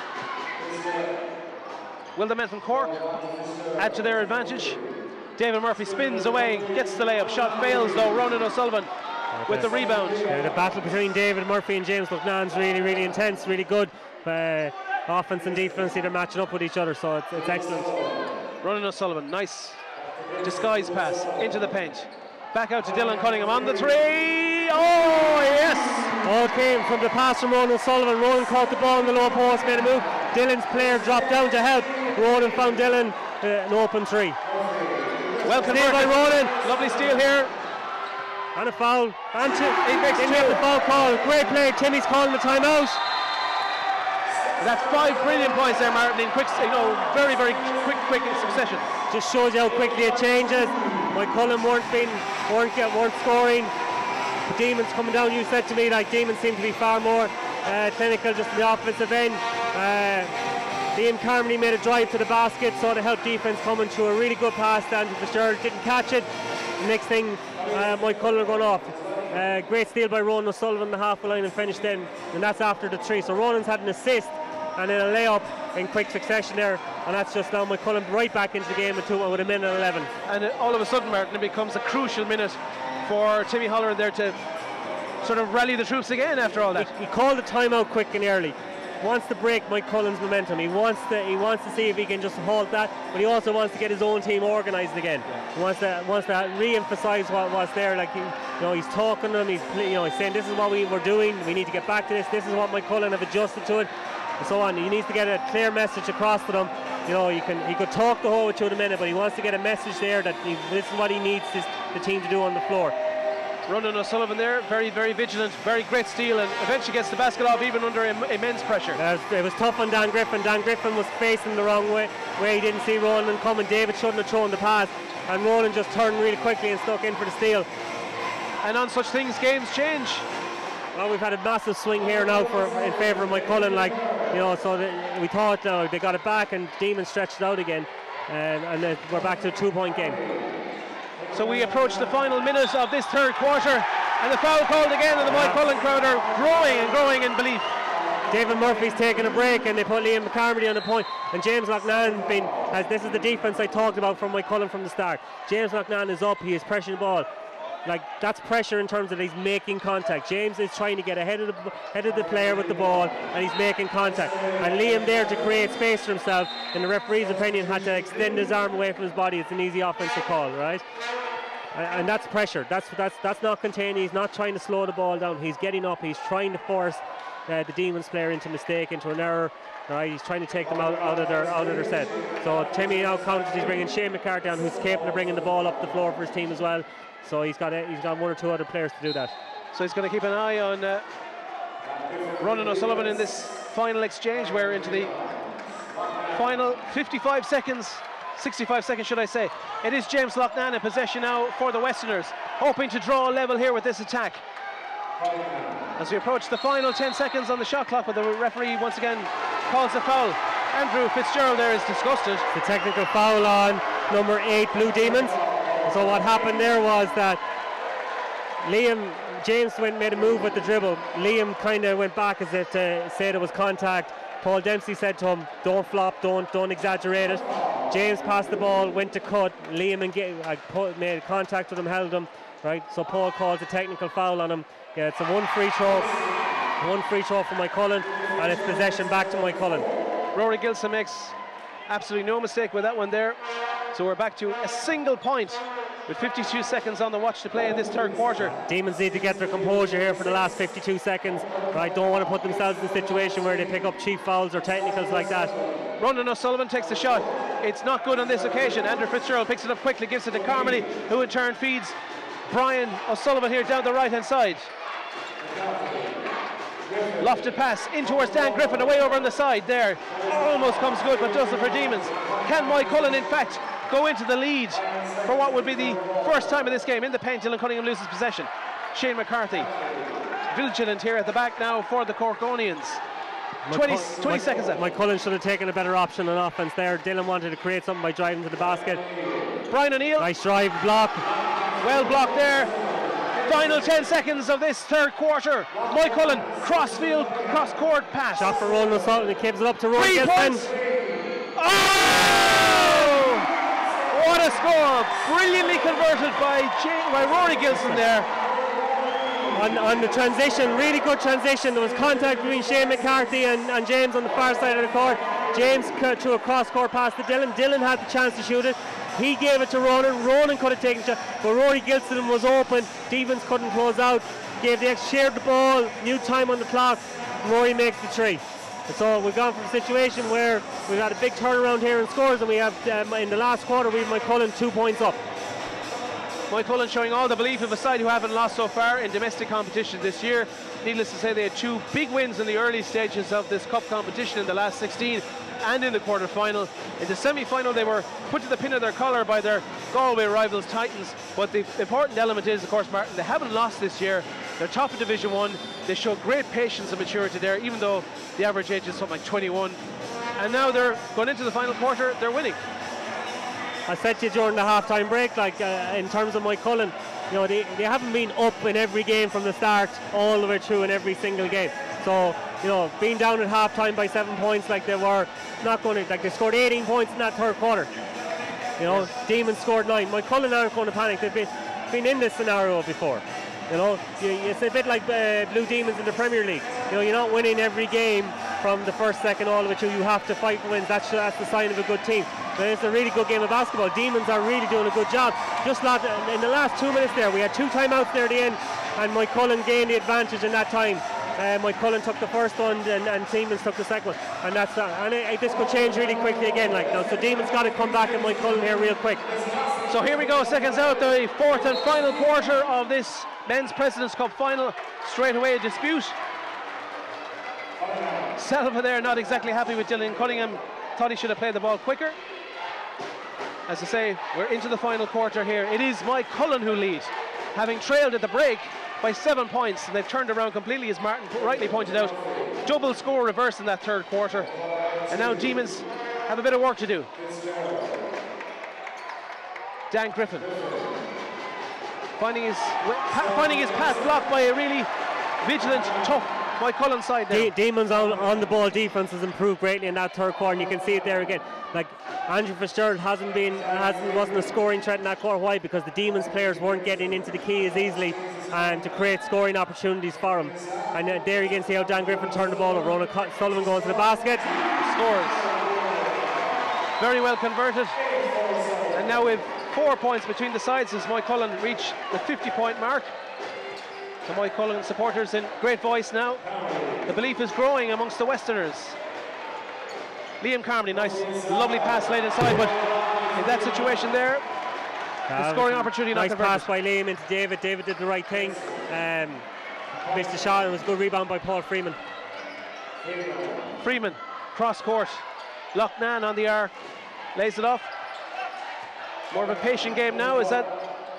Will the men from Cork add to their advantage? David Murphy spins away, gets the layup, shot fails though. Ronan O'Sullivan with the rebound. Yeah, the battle between David Murphy and James Loughnane's really, really intense, really good. Uh, offense and defense, they're matching up with each other, so it's, it's excellent. Ronan O'Sullivan, nice disguise pass into the paint. Back out to Dylan Cunningham on the three. Oh, yes! All came from the pass from Ronan O'Sullivan. Ronan caught the ball in the low post, made a move. Dylan's player dropped down to help. Ronan found Dylan uh, an open three. Well converted by Ronan. Lovely steal here. And a foul. And t- he makes two. The foul call. Great play. Timmy's calling the timeout. That's five brilliant points there, Martin, in quick, you know, very, very quick, quick in succession. Just shows you how quickly it changes. Moycullen weren't being, weren't, weren't scoring. The Demons coming down. You said to me like Demons seem to be far more uh, clinical, just in the offensive end. Uh, Liam Carmody made a drive to the basket, saw the help defence coming through a really good pass. Andrew Fitzgerald didn't catch it. The next thing, uh, Moycullen going off. Uh, great steal by Ronan O'Sullivan on the half line and finished in, and that's after the three. So Ronan's had an assist and then a layup in quick succession there, and that's just now Moycullen right back into the game with, two, with a minute eleven. And it, all of a sudden, Martin, it becomes a crucial minute for Timmy Holleran there to sort of rally the troops again after all that. He, he called the timeout quick and early. Wants to break Moycullen's momentum. He wants to he wants to see if he can just halt that, but he also wants to get his own team organised again. Yeah. He wants to wants to re-emphasise what was there. Like he, you know, he's talking to them. He's you know he's saying this is what we were doing. We need to get back to this. This is what Moycullen have adjusted to it, and so on. He needs to get a clear message across to them. You know, you can he could talk the whole way through the minute, but he wants to get a message there that he, this is what he needs this, the team to do on the floor. Ronan O'Sullivan there, very, very vigilant, very great steal, and eventually gets the basket off even under Im- immense pressure. Uh, it was tough on Dan Griffin. Dan Griffin was facing the wrong way, where he didn't see Ronan coming. David shouldn't have thrown the pass, and Ronan just turned really quickly and stuck in for the steal. And on such things, games change. Well, we've had a massive swing here now for in favour of Moycullen, like you know. So the, we thought uh, they got it back, and Demon stretched it out again, and, and uh, we're back to a two-point game. So we approach the final minute of this third quarter, and the foul called again, and the yeah. Moycullen crowd are growing and growing in belief. David Murphy's taking a break, and they put Liam McCarmody on the point, and James Loughnane been as this is the defence I talked about from Moycullen from the start. James Loughnane is up, he is pressuring the ball. Like that's pressure in terms of he's making contact. James is trying to get ahead of the head of the player with the ball, and he's making contact. And Liam there to create space for himself. In the referee's opinion, had to extend his arm away from his body. It's an easy offensive call, right? And, and that's pressure. That's that's that's not containing. He's not trying to slow the ball down. He's getting up. He's trying to force uh, the Demons player into a mistake, into an error. Right? He's trying to take them out, out of their out of their set. So Timmy now counters. He's bringing Shane McCarthy down, who's capable of bringing the ball up the floor for his team as well. So he's got a, he's got one or two other players to do that. So he's going to keep an eye on uh, Ronan O'Sullivan in this final exchange. We're into the final fifty-five seconds, sixty-five seconds should I say. It is James Loughnane in possession now for the Westerners, hoping to draw a level here with this attack. As we approach the final ten seconds on the shot clock, but the referee once again calls a foul. Andrew Fitzgerald there is disgusted. The technical foul on number eight, Blue Demons. So what happened there was that Liam, James went made a move with the dribble. Liam kind of went back as if to say it was contact. Paul Dempsey said to him, don't flop, don't don't exaggerate it. James passed the ball, went to cut. Liam and Ga- uh, made contact with him, held him. Right, so Paul calls a technical foul on him. Yeah, it's a one free throw, one free throw for Moycullen, and it's possession back to Moycullen. Rory Gilson makes absolutely no mistake with that one there. So we're back to a single point with fifty-two seconds on the watch to play in this third quarter. Demons need to get their composure here for the last fifty-two seconds. Right, don't want to put themselves in a situation where they pick up cheap fouls or technicals like that. Ronan O'Sullivan takes the shot. It's not good on this occasion. Andrew Fitzgerald picks it up quickly, gives it to Carmody, who in turn feeds Brian O'Sullivan here down the right hand side. Lofted pass in towards Dan Griffin, away over on the side there. Almost comes good, but doesn't for Demons. Can Moycullen in fact go into the lead for what would be the first time in this game in the paint? Dylan Cunningham loses possession. Shane McCarthy vigilant here at the back now for the Corkonians. twenty, twenty seconds left. Moycullen should have taken a better option on offense there. Dylan wanted to create something by driving to the basket. Brian O'Neill. Nice drive, block. Well blocked there. Final ten seconds of this third quarter. Moycullen cross-field, cross-court pass. Shot for Ronan O'Sullivan. He gives it up to Rory Three Gilson. Points. Oh! What a score! Brilliantly converted by, J- by Rory Gilson there. On, on the transition, really good transition. There was contact between Shane McCarthy and, and James on the far side of the court. James cut through a cross-court pass to Dylan. Dylan had the chance to shoot it. He gave it to Ronan. Ronan could have taken it, but Rory Gilson was open. Stevens couldn't close out. gave the X, shared the ball, new time on the clock, Rory makes the three. And so we've gone from a situation where we've had a big turnaround here in scores, and we have, um, in the last quarter, we have Moycullen two points up. Moycullen showing all the belief of a side who haven't lost so far in domestic competition this year. Needless to say, they had two big wins in the early stages of this cup competition in the last sixteen and in the quarter-final. In the semi-final, they were put to the pin of their collar by their Galway rivals Titans, but the important element is, of course, Martin, they haven't lost this year. They're top of Division one. They show great patience and maturity there, even though the average age is something like twenty-one. And now they're going into the final quarter, they're winning. I said to you during the half-time break, like uh, in terms of Moycullen, you know, they, they haven't been up in every game from the start all the way through in every single game. So, you know, being down at half-time by seven points like they were, not going to, like they scored eighteen points in that third quarter. You know, yes. Demons scored nine. Moycullen aren't going to panic. They've been, been in this scenario before. You know, you, it's a bit like uh, Blue Demons in the Premier League. You know, you're not winning every game from the first, second, all the way through. You have to fight for wins. That's, that's the sign of a good team. But it's a really good game of basketball. Demons are really doing a good job. Just lot, in the last two minutes there, we had two timeouts there at the end, and Moycullen gained the advantage in that time. Uh, Moycullen took the first one, and, and Demons took the second one, and that's uh, and it, it, this could change really quickly again. Like now, so Demons got to come back and Moycullen here real quick. So here we go, seconds out, the fourth and final quarter of this Men's President's Cup final. Straight away a dispute. Selva there not exactly happy with Dylan Cunningham. Thought he should have played the ball quicker. As I say, we're into the final quarter here. It is Moycullen who lead, having trailed at the break by seven points. And they've turned around completely, as Martin rightly pointed out. Double score reverse in that third quarter. And now Demons have a bit of work to do. Dan Griffin finding his, finding his pass blocked by a really vigilant, tough Moycullen side there. De Demons on, on the ball defense has improved greatly in that third quarter, and you can see it there again. Like Andrew Fitzgerald hasn't been, hasn't wasn't a scoring threat in that quarter. Why? Because the Demons players weren't getting into the key as easily and to create scoring opportunities for him. And uh, there you can see how Dan Griffin turned the ball over. Ronan Sullivan goes to the basket, scores. Very well converted. And now we've four points between the sides as Moycullen reach the fifty point mark. The Moycullen supporters in great voice now. The belief is growing amongst the Westerners. Liam Carmody, nice, lovely pass laid inside, but in that situation there, the uh, scoring opportunity nice not converted. Pass by Liam into David. David did the right thing. Um, missed the shot. It was a good rebound by Paul Freeman. Freeman, cross court. Loughnane on the arc, lays it off. More of a patient game now. Is that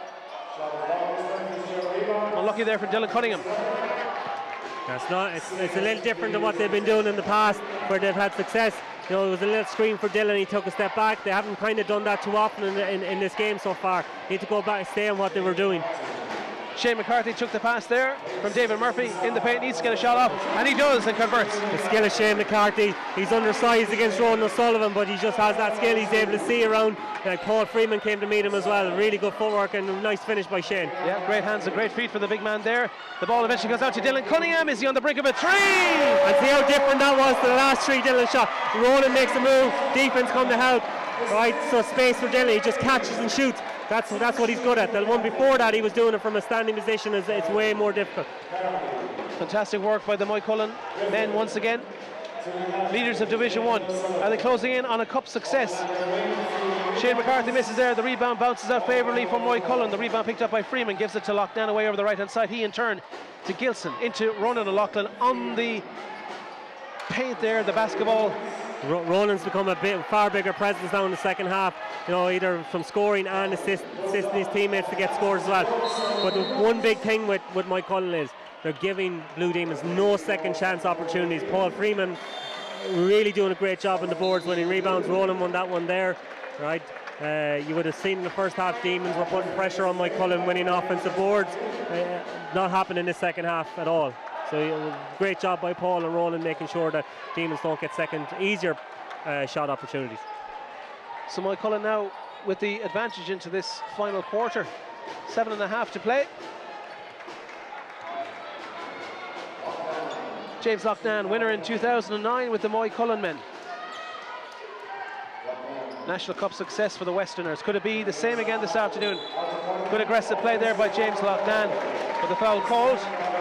unlucky there for Dylan Cunningham? That's not. It's, it's a little different than what they've been doing in the past, where they've had success. You know, it was a little screen for Dylan. He took a step back. They haven't kind of done that too often in, in, in this game so far. Need to go back and stay on what they were doing. Shane McCarthy took the pass there from David Murphy in the paint, needs to get a shot off, and he does and converts. The skill of Shane McCarthy. He's undersized against Ronan O'Sullivan, but he just has that skill. He's able to see around. Like Paul Freeman came to meet him as well. Really good footwork and a nice finish by Shane. Yeah, great hands and great feet for the big man there. The ball eventually goes out to Dylan Cunningham. Is he on the brink of a three? And see how different that was to the last three Dylan shot. Ronan makes a move, defense come to help. Right, so space for Dylan. He just catches and shoots. That's that's what he's good at. The one before that, he was doing it from a standing position. It's, it's way more difficult. Fantastic work by the Moycullen men once again. Leaders of Division One. Are they closing in on a cup success? Shane McCarthy misses there. The rebound bounces out favourably for Moycullen. The rebound picked up by Freeman, gives it to Loughnane away over the right hand side. He in turn to Gilson into Ronan O'Loughlin on the paint there. The basketball. Ronan's become a bit far bigger presence now in the second half, you know, either from scoring and assist, assisting his teammates to get scores as well. But the one big thing with, with Moycullen is they're giving Blue Demons no second chance opportunities. Paul Freeman really doing a great job on the boards, winning rebounds. Ronan won that one there, right? Uh, you would have seen in the first half Demons were putting pressure on Moycullen, winning offensive boards. Uh, not happening in the second half at all. So uh, great job by Paul and Ronan making sure that Demons don't get second, easier uh, shot opportunities. So Moycullen now with the advantage into this final quarter. Seven and a half to play. James Loughnane, winner in two thousand nine with the Moycullen men. National Cup success for the Westerners. Could it be the same again this afternoon? Good aggressive play there by James Loughnane. But the foul called.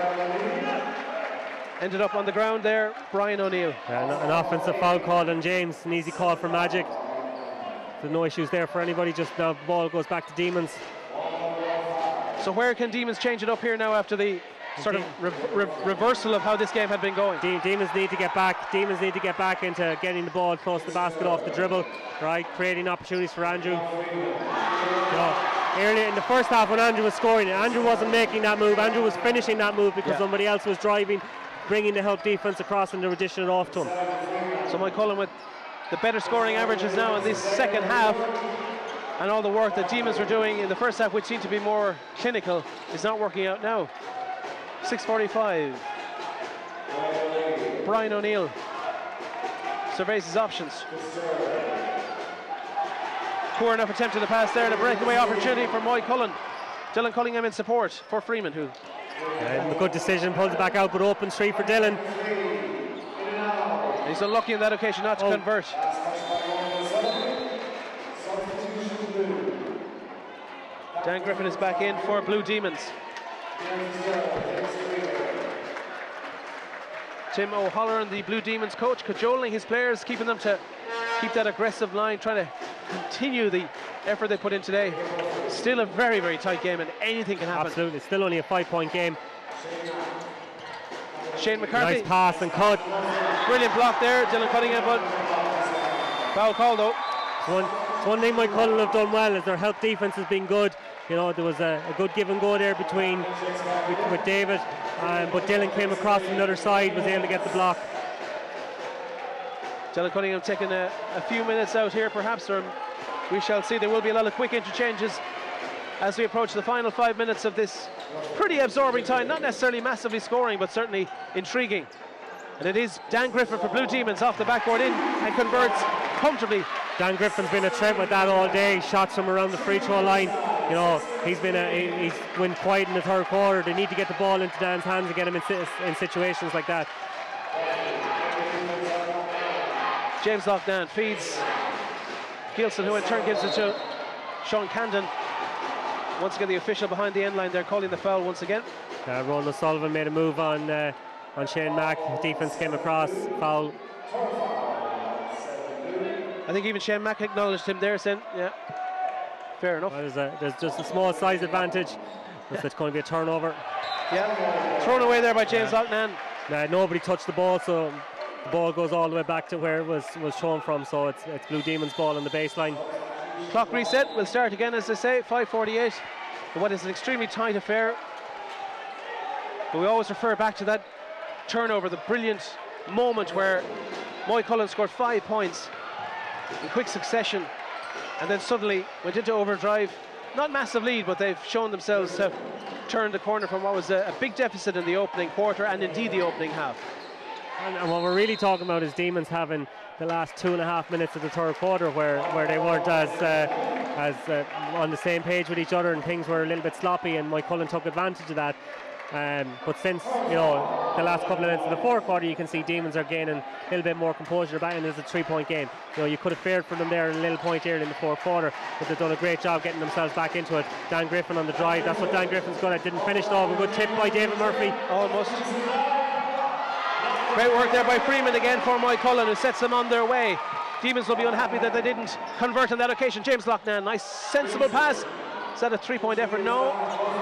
Ended up on the ground there, Brian O'Neill. Yeah, an, an offensive foul called on James, an easy call for Magic. There's no issues there for anybody, just now the ball goes back to Demons. So where can Demons change it up here now after the sort of re re reversal of how this game had been going? De Demons need to get back, Demons need to get back into getting the ball close to the basket off the dribble, right, creating opportunities for Andrew. You know, earlier in the first half when Andrew was scoring, Andrew wasn't making that move, Andrew was finishing that move because yeah. somebody else was driving, bringing the help defence across and they were dishing it off to him. So Mike Cullen with the better scoring averages now in this second half, and all the work that Demons were doing in the first half, which seemed to be more clinical, is not working out now. six forty-five. Brian O'Neill surveys his options. Poor enough attempt to the pass there, and a breakaway opportunity for Mike Cullen. Dylan Cunningham in support for Freeman, who yeah, a good decision, pulls it back out, but open street for Dylan. He's unlucky in that occasion not to oh. convert. Dan Griffin is back in for Blue Demons. Tim O'Halloran, the Blue Demons coach, cajoling his players, keeping them to keep that aggressive line, trying to continue the effort they put in today. Still a very, very tight game, and anything can happen. Absolutely, still only a five-point game. Shane McCarthy. Nice pass and cut. Brilliant block there, Dylan Cunningham, but foul call though. One, one thing Mike Cullen have done well is their help defence has been good. You know, there was a, a good give and go there between with, with David, um, but Dylan came across from the other side, was able to get the block. Dylan Cunningham taking a, a few minutes out here perhaps, or we shall see. There will be a lot of quick interchanges as we approach the final five minutes of this pretty absorbing time, not necessarily massively scoring, but certainly intriguing. And it is Dan Griffin for Blue Demons off the backboard in and converts comfortably. Dan Griffin's been a threat with that all day, shots from around the free throw line. You know, he's been a, he's been quiet in the third quarter. They need to get the ball into Dan's hands and get him in, in situations like that. James Loughnane feeds Gilson, who in turn gives it to Sean Candon. Once again, the official behind the end line, they're calling the foul once again. Uh, Ron O'Sullivan made a move on uh, on Shane Mack. Defense came across, foul. I think even Shane Mack acknowledged him there, saying, yeah, fair enough. Well, there's, a, there's just a small size advantage. Yeah. It's going to be a turnover. Yeah, thrown away there by James yeah. Loughnane. Uh, nobody touched the ball, so the ball goes all the way back to where it was, was shown from, so it's, it's Blue Demons ball on the baseline. Clock reset, we'll start again as I say, five forty-eight. What is an extremely tight affair. But we always refer back to that turnover, the brilliant moment where Moy Cullen scored five points in quick succession and then suddenly went into overdrive. Not massive lead, but they've shown themselves to have turned the corner from what was a, a big deficit in the opening quarter and indeed the opening half. And, and what we're really talking about is Demons having the last two and a half minutes of the third quarter where, where they weren't as uh, as uh, on the same page with each other and things were a little bit sloppy, and Mike Cullen took advantage of that. Um, but since, you know, the last couple of minutes of the fourth quarter, you can see Demons are gaining a little bit more composure back, and it's a three-point game. You know, you could have feared from them there in a little point here in the fourth quarter, but they've done a great job getting themselves back into it. Dan Griffin on the drive, that's what Dan Griffin's good at. Didn't finish it off. A good tip by David Murphy. Almost. Great work there by Freeman again for Mike Cullen, who sets them on their way. Demons will be unhappy that they didn't convert on that occasion. James Loughnane, nice sensible pass. Is that a three-point effort? No.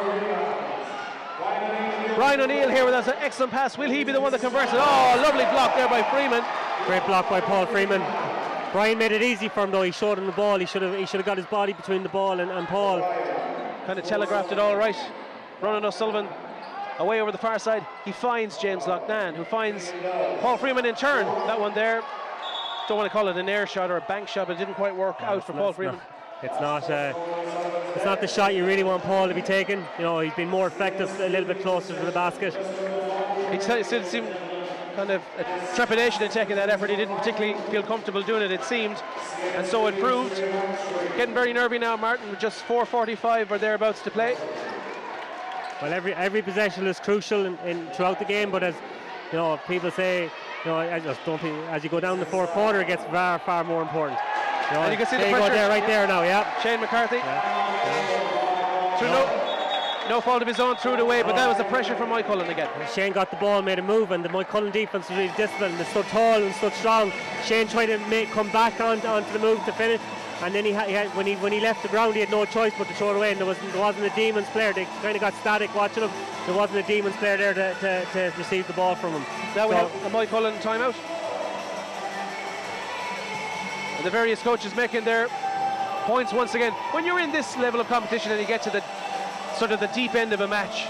Brian O'Neill here with us, an excellent pass. Will he be the one that converts it? Oh, lovely block there by Freeman. Great block by Paul Freeman. Brian made it easy for him though. He showed him the ball. He should have he should have got his body between the ball and, and Paul. Kind of telegraphed it all right. Ronan O'Sullivan away over the far side. He finds James Loughnane, who finds Paul Freeman in turn. That one there, don't want to call it an air shot or a bank shot, but it didn't quite work no, out for Paul Freeman. It's not, uh, it's not the shot you really want Paul to be taking. You know, he's been more effective a little bit closer to the basket. It still seemed kind of a trepidation in taking that effort. He didn't particularly feel comfortable doing it, it seemed, and so it proved. Getting very nervy now, Martin, with just four forty-five or thereabouts to play. Well, every every possession is crucial in, in throughout the game, but as you know, people say, you know, I just don't think as you go down the fourth quarter, it gets far, far more important. You know, and you can see the pressure. Go there, right there now, yeah. Shane McCarthy. Yeah. Yeah. Through no, No fault of his own, threw it away, but that was the pressure from Mike Cullen again. Shane got the ball, made a move, and the Mike Cullen defence was really disciplined. They stood tall and stood strong. Shane tried to make, come back on, onto the move to finish, and then he had, he had when he when he left the ground, he had no choice but to throw it away. And there wasn't there wasn't a Demons player. They kind of got static watching him. There wasn't a Demons player there to, to, to receive the ball from him. Now we so, have a Mike Cullen timeout. And the various coaches making their points once again. When you're in this level of competition and you get to the sort of the deep end of a match,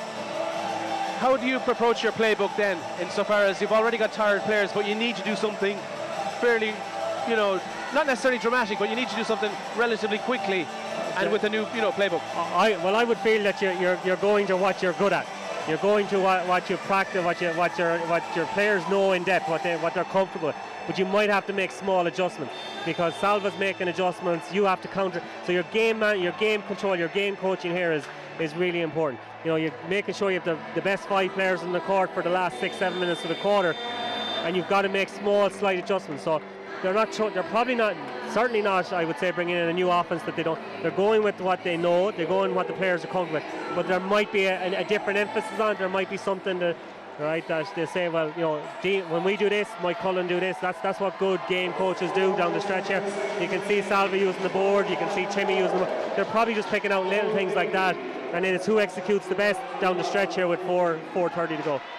how do you approach your playbook then, insofar as you've already got tired players, but you need to do something fairly, you know, not necessarily dramatic, but you need to do something relatively quickly and with a new, you know, playbook? I, well, I would feel that you're, you're, you're going to what you're good at. You're going to what, what you practice, what, you, what, your, what your players know in depth, what, they, what they're comfortable with. But you might have to make small adjustments, because Salva's making adjustments, you have to counter. So your game man, your game control, your game coaching here is, is really important. You know, you're making sure you have the, the best five players in the court for the last six, seven minutes of the quarter, and you've got to make small, slight adjustments. So they're not, they're probably not, certainly not, I would say, bringing in a new offense that they don't. They're going with what they know, they're going with what the players are comfortable with. But there might be a, a different emphasis on it. There might be something that, right, that they say, well, you know, when we do this, Mike Cullen do this. That's that's what good game coaches do down the stretch here. You can see Salva using the board, you can see Timmy using the board. They're probably just picking out little things like that, and then it's who executes the best down the stretch here with four four thirty to go.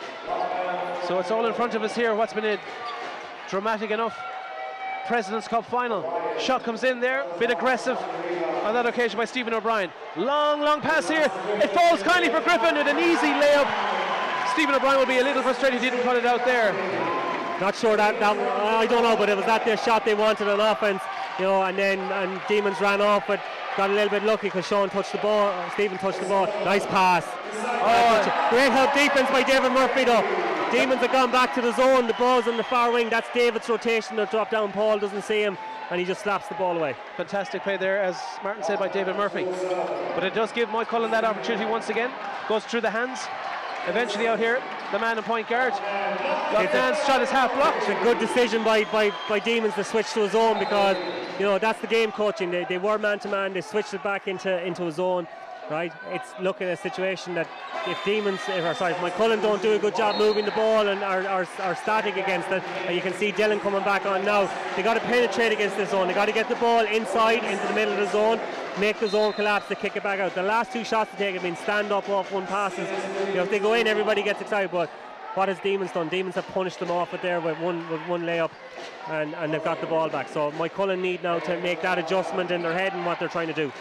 So it's all in front of us here. What's been a dramatic enough President's Cup final. Shot comes in there, bit aggressive on that occasion by Stephen O'Brien. Long, long pass here. It falls kindly for Griffin with an easy layup. Stephen O'Brien will be a little frustrated he didn't cut it out there. Not sure that, that I don't know, but it was that the shot they wanted on offense, you know, and then and Demons ran off, but got a little bit lucky because Sean touched the ball, uh, Stephen touched the ball. Nice pass. Oh, great help defense by David Murphy though. Demons have gone back to the zone, the ball's on the far wing. That's David's rotation. They'll drop down, Paul doesn't see him, and he just slaps the ball away. Fantastic play there, as Martin said, by David Murphy. But it does give Mike Cullen that opportunity once again. Goes through the hands. Eventually out here, the man in point guard. Lockdown's shot is half blocked. It's a good decision by, by, by Demons to switch to a zone, because, you know, that's the game coaching. They, they were man-to-man, they switched it back into, into a zone. Right, it's looking at a situation that if Demons, if, or sorry, if Mike Cullen don't do a good job moving the ball and are, are, are static against it, and you can see Dylan coming back on now, they got to penetrate against this zone. They got to get the ball inside into the middle of the zone, make the zone collapse to kick it back out. The last two shots to take have been stand up off one passes. You know, if they go in, everybody gets excited. But what has Demons done? Demons have punished them off it there with one with one layup, and, and they've got the ball back. So Mike Cullen need now to make that adjustment in their head and what they're trying to do.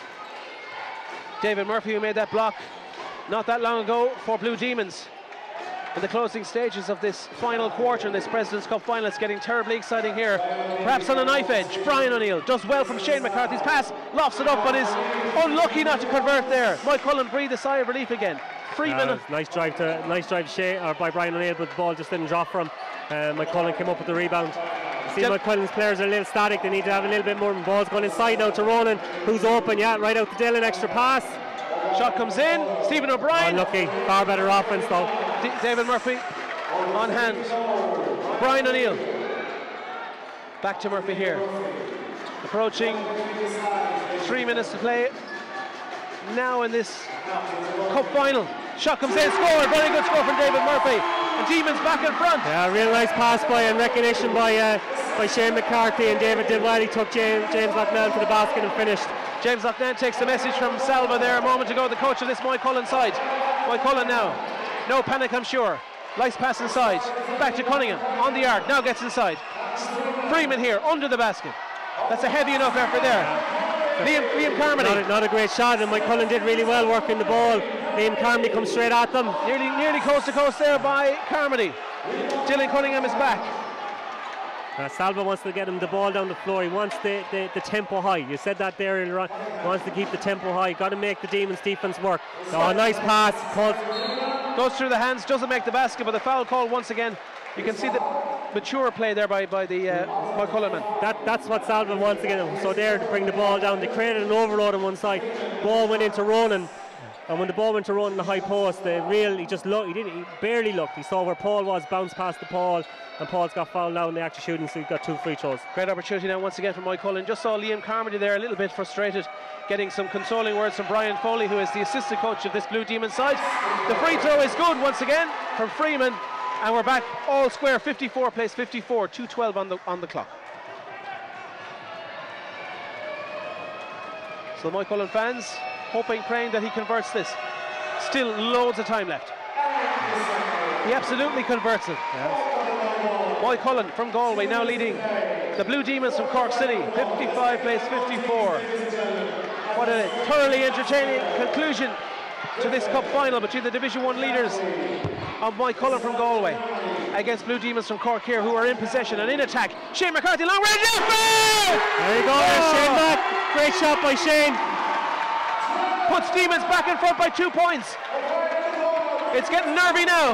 David Murphy, who made that block not that long ago for Blue Demons. In the closing stages of this final quarter in this President's Cup final, it's getting terribly exciting here. Perhaps on a knife edge, Brian O'Neill does well from Shane McCarthy's pass, lofts it up, but is unlucky not to convert there. Mike Cullen breathed a sigh of relief again. Freeman. Uh, nice drive to nice drive Shane, or by Brian O'Neill, but the ball just didn't drop from him. Uh, Mike Cullen came up with the rebound. See, Mike Cullen's players are a little static. They need to have a little bit more. Ball's going inside now to Ronan, who's open. Yeah, right out to Dylan. Extra pass. Shot comes in. Stephen O'Brien. Unlucky. Far better offense though. D David Murphy on hand. Brian O'Neill. Back to Murphy here. Approaching three minutes to play now in this cup final. Shot comes in. Score. Very good score from David Murphy. And Demons back in front. Yeah, real nice pass by and recognition by uh, by Shane McCarthy, and David did well. He took James, James Loughnane to the basket and finished. James Loughnane takes the message from Salva there a moment ago, the coach of this Mike Cullen side. Mike Cullen now. No panic, I'm sure. Nice pass inside. Back to Cunningham on the arc. Now gets inside. Freeman here under the basket. That's a heavy enough effort there. Liam, Liam Carmody. Not a, not a great shot, and Mike Cullen did really well working the ball. Liam Carmody comes straight at them. Nearly, nearly coast to coast there by Carmody. Dylan Cunningham is back. Uh, Salva wants to get him the ball down the floor. He wants the, the, the tempo high. You said that there earlier on. He wants to keep the tempo high. Got to make the Demons defense work. Oh, nice pass. Called. Goes through the hands, doesn't make the basket, but the foul call once again. You can see the mature play there by, by the uh, Mike Cullen man. That, that's what Salva wants to get him. So there to bring the ball down. They created an overload on one side. Ball went into Ronan. And when the ball went to run in the high post, the real he just looked. He didn't. He barely looked. He saw where Paul was, bounced past the Paul, and Paul's got fouled now in the actual shooting, so he got two free throws. Great opportunity now once again for Mike Cullen. Just saw Liam Carmody there a little bit frustrated, getting some consoling words from Brian Foley, who is the assistant coach of this Blue Demon side. The free throw is good once again from Freeman, and we're back all square. fifty-four plays fifty-four, two twelve on the on the clock. So Mike Cullen fans hoping, praying that he converts this. Still loads of time left. He absolutely converts it. Yes. Mike Cullen from Galway now leading the Blue Demons from Cork City. fifty-five plays fifty-four. What a thoroughly entertaining conclusion to this cup final between the Division One leaders of Mike Cullen from Galway against Blue Demons from Cork here, who are in possession and in attack. Shane McCarthy, long range left. There you go. Oh. Shane back. Great shot by Shane. Puts Demons back in front by two points. It's getting nervy now.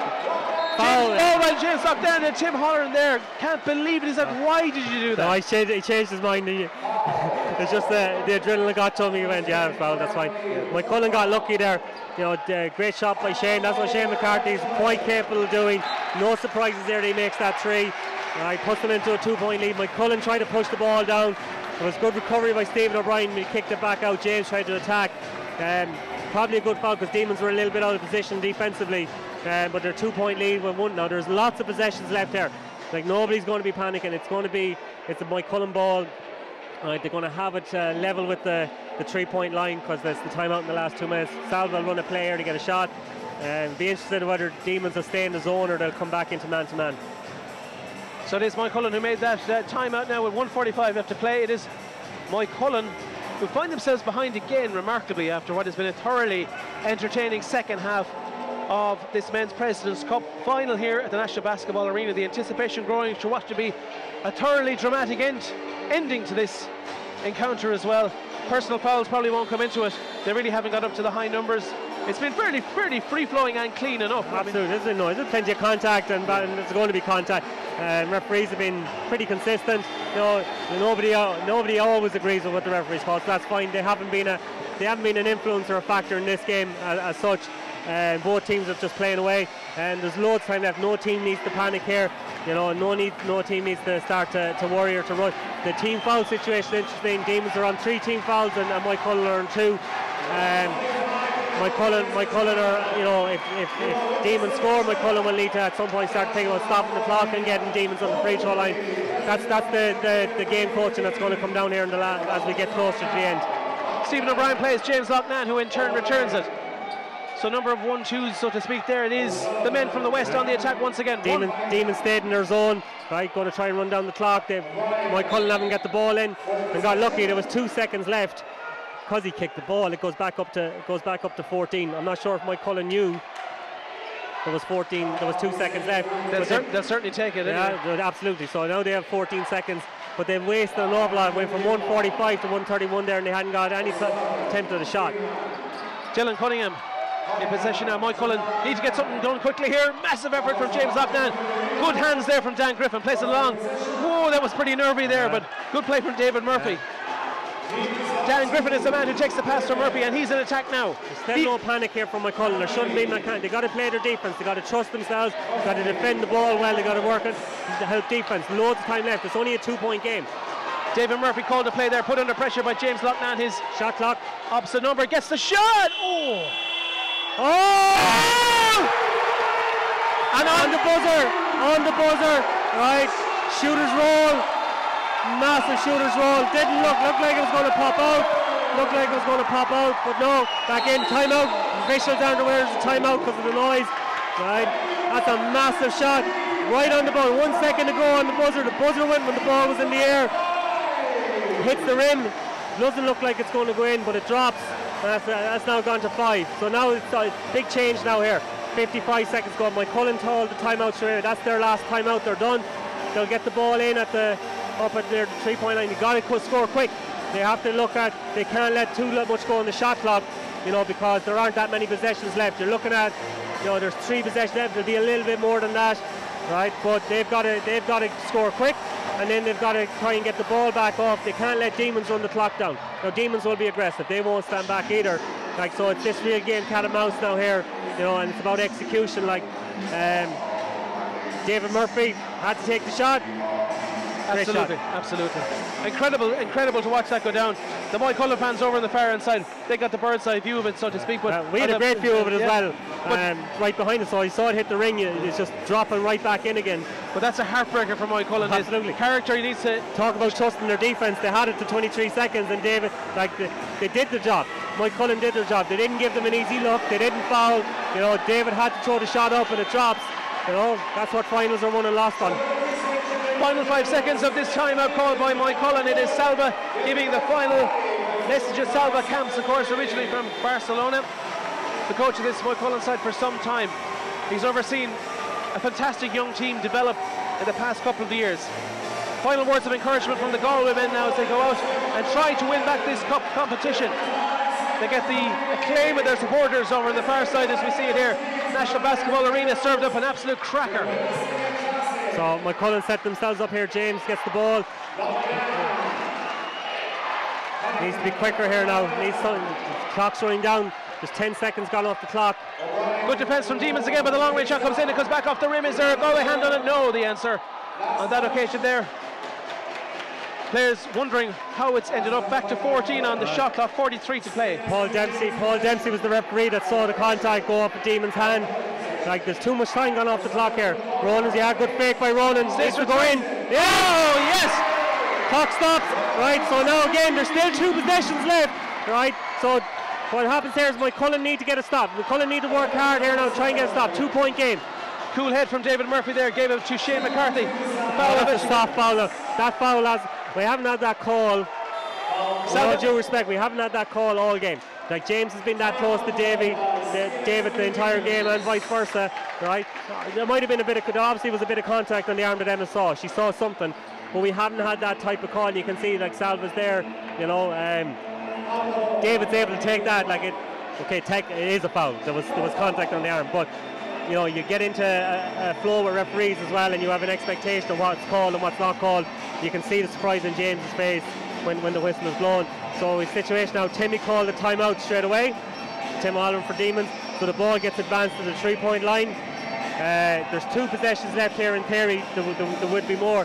Foul. Oh, well, James Lockdown and Tim Holleran there. Can't believe it. He said, why did you do that? No, he changed, he changed his mind. He, it's just the, the adrenaline got to him. He went, yeah, foul, that's fine. Mike Cullen got lucky there. You know, the great shot by Shane. That's what Shane McCarthy is quite capable of doing. No surprises there that he makes that three. Uh, he puts them into a two-point lead. Mike Cullen tried to push the ball down. It was good recovery by Stephen O'Brien when he kicked it back out. James tried to attack. Um, probably a good foul because Demons were a little bit out of position defensively. Um, but they're two-point lead with one now. There's lots of possessions left here. Like, nobody's going to be panicking. It's going to be, it's a Mike Cullen ball. Right, they're going to have it uh, level with the, the three-point line because there's the timeout in the last two minutes. Salva will run a play here to get a shot. And um, be interested in whether Demons will stay in the zone or they'll come back into man-to-man. So it is Mike Cullen who made that uh, timeout now with one forty-five left to play. It is Mike Cullen who find themselves behind again, remarkably, after what has been a thoroughly entertaining second half of this Men's President's Cup final here at the National Basketball Arena. The anticipation growing to what to be a thoroughly dramatic end, ending to this encounter as well. Personal fouls probably won't come into it. They really haven't got up to the high numbers. It's been fairly, fairly free-flowing and clean enough. Absolutely, I mean, there's, no, there's plenty of contact, and, and there's going to be contact. Um, referees have been pretty consistent. You know, nobody, uh, nobody always agrees with what the referees call, so that's fine. They haven't been a, they haven't been an influence or a factor in this game as, as such. Uh, both teams are just playing away, and there's loads of time left. No team needs to panic here. You know, no need, no team needs to start to, to worry or to rush. The team foul situation is interesting. Demons are on three team fouls, and, and Mike Cullen are on two. Um, Mike Cullen, Mike Cullen are, you know, if, if, if Demons score, Mike Cullen will need to at some point start thinking about stopping the clock and getting Demons on the free throw line. That's that's the, the, the game coaching that's going to come down here in the la as we get closer to the end. Stephen O'Brien plays James Loughnane, who in turn returns it. So number of one twos, so to speak, there it is. The men from the west on the attack once again. Demon, Demon stayed in their zone, right, going to try and run down the clock. They've, Mike Cullen haven't got the ball in and got lucky. There was two seconds left. Because he kicked the ball, it goes back up to it goes back up to fourteen. I'm not sure if Mike Cullen knew there was fourteen. There was two seconds left. They'll, cer they'll certainly take it. Yeah, anyway. Absolutely. So now they have fourteen seconds, but they've wasted an awful lot. Went from one forty-five to one thirty-one there, and they hadn't got any attempt at a shot. Dylan Cunningham in possession now. Mike Cullen need to get something done quickly here. Massive effort from James Loughnane. Good hands there from Dan Griffin. Plays it along. Whoa, that was pretty nervy there, yeah. But good play from David Murphy. Yeah. Dan Griffin is the man who takes the pass from Murphy, and he's in attack now. There's still he no panic here from McCullen. There shouldn't be McCullen. They got to play their defense. They got to trust themselves. They got to defend the ball well. They got to work it to help defense. Loads of time left. It's only a two-point game. David Murphy called the play there, put under pressure by James Loughnane. His shot clock opposite number gets the shot. Oh! Oh! And on the buzzer, on the buzzer, right? Shooter's roll. Massive shooter's roll. Didn't look looked like it was going to pop out. Looked like it was going to pop out, but no. Back in, timeout. Officials aren't aware there's a timeout because of the noise. Right, that's a massive shot. Right on the ball. One second to go on the buzzer. The buzzer went when the ball was in the air. Hits the rim. Doesn't look like it's going to go in, but it drops. That's, uh, that's now gone to five. So now it's a big change now here. fifty-five seconds gone. Mike Cullen told the timeout. Sure, that's their last timeout. They're done. They'll get the ball in at the up at their three-point line. You got to score quick. They have to look at. They can't let too much go on the shot clock, you know, because there aren't that many possessions left. You're looking at, you know, there's three possessions left. There'll be a little bit more than that, right? But they've got to they've got to score quick, and then they've got to try and get the ball back off. They can't let Demons run the clock down. Now Demons will be aggressive. They won't stand back either. Like, so it's this real game, cat and mouse now here, you know, and it's about execution. Like, um, David Murphy had to take the shot. Great Absolutely, shot. absolutely. Incredible, incredible to watch that go down. The Moycullen fans over on the far end side, they got the bird's eye view of it, so to speak. But uh, we had a great view of it as yeah. well, um, right behind us. So I saw it hit the ring. It's just dropping right back in again. But that's a heartbreaker for Moycullen. Absolutely. His character, he needs to talk about trusting their defence. They had it to twenty-three seconds, and David, like they, they did the job. Moycullen did their job. They didn't give them an easy look. They didn't foul. You know, David had to throw the shot up, and it drops. You know, that's what finals are won and lost on. Final five seconds of this timeout called by Moycullen. It is Salva giving the final message of Salva Camps, of course, originally from Barcelona. The coach of this Moycullen side for some time. He's overseen a fantastic young team develop in the past couple of years. Final words of encouragement from the Galway men now as they go out and try to win back this cup competition. They get the acclaim of their supporters over on the far side as we see it here. National Basketball Arena served up an absolute cracker. So Moycullen set themselves up here. James gets the ball. Needs to be quicker here now. Needs something. The clock's running down. There's ten seconds gone off the clock. Good defence from Demons again, but the long range shot comes in. It comes back off the rim. Is there a Galway hand on it? No, the answer on that occasion there. Players wondering how it's ended up. Back to fourteen on the shot clock, forty-three to play. Paul Dempsey. Paul Dempsey was the referee that saw the contact go off the Demon's hand. Like, there's too much time gone off the clock here. Ronan's, yeah, good fake by Ronan. This will go in. Yeah! Oh, yes! Clock stops. Right, so now again, there's still two possessions left. Right, so what happens here is Moycullen need to get a stop. Moycullen need to work hard here now, try and get a stop. Two point game. Cool head from David Murphy there, gave it to Shane McCarthy. Foul, oh, that's a soft foul. Now. That foul, has, we haven't had that call. With all due respect, we haven't had that call all game. Like, James has been that close to Davy, the, David the entire game, and vice versa, right? There might have been a bit of, there obviously was a bit of contact on the arm that Emma saw. She saw something, but we haven't had that type of call. And you can see, like, Salva's there, you know. Um, David's able to take that, like it. Okay, tech, it is a foul. There was there was contact on the arm, but you know, you get into a, a flow with referees as well, and you have an expectation of what's called and what's not called. You can see the surprise in James's face when, when the whistle is blown. So his situation now, Timmy called the timeout straight away. Tim Allen for Demons. So the ball gets advanced to the three-point line. Uh, there's two possessions left here in theory. There, there, there would be more.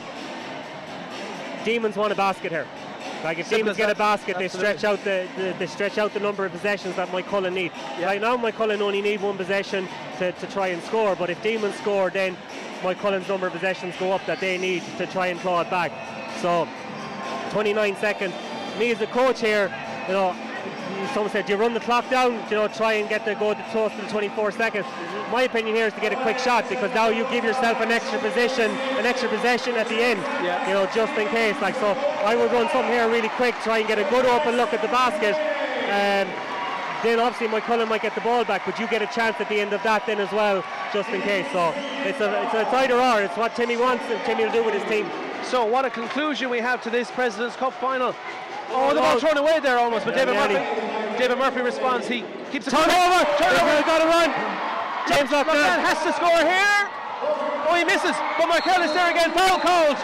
Demons want a basket here. Like, if Demons get a basket, they stretch out the, the they stretch out the number of possessions that Moycullen need. Yeah. Right now, Moycullen only need one possession to, to try and score. But if Demons score, then Moycullen's number of possessions go up that they need to try and claw it back. So, twenty-nine seconds. Me as a coach here, you know, someone said, do you run the clock down? You know, try and get the go to close to the twenty-four seconds. My opinion here is to get a quick shot, because now you give yourself an extra position, an extra possession at the end. Yeah. You know, just in case. Like, so I would run something here really quick, try and get a good open look at the basket. Um, then obviously Moycullen might get the ball back, but you get a chance at the end of that then as well, just in case. So it's a it's, a, it's either or. It's what Timmy wants and Timmy will do with his team. So what a conclusion we have to this President's Cup final. Oh, the ball thrown away there almost, but yeah, David Murphy David Murphy responds. He keeps it turnover. Turnover. Got to run. James Loughnane has to score here. Oh, he misses. But Moycullen is there again. Foul called.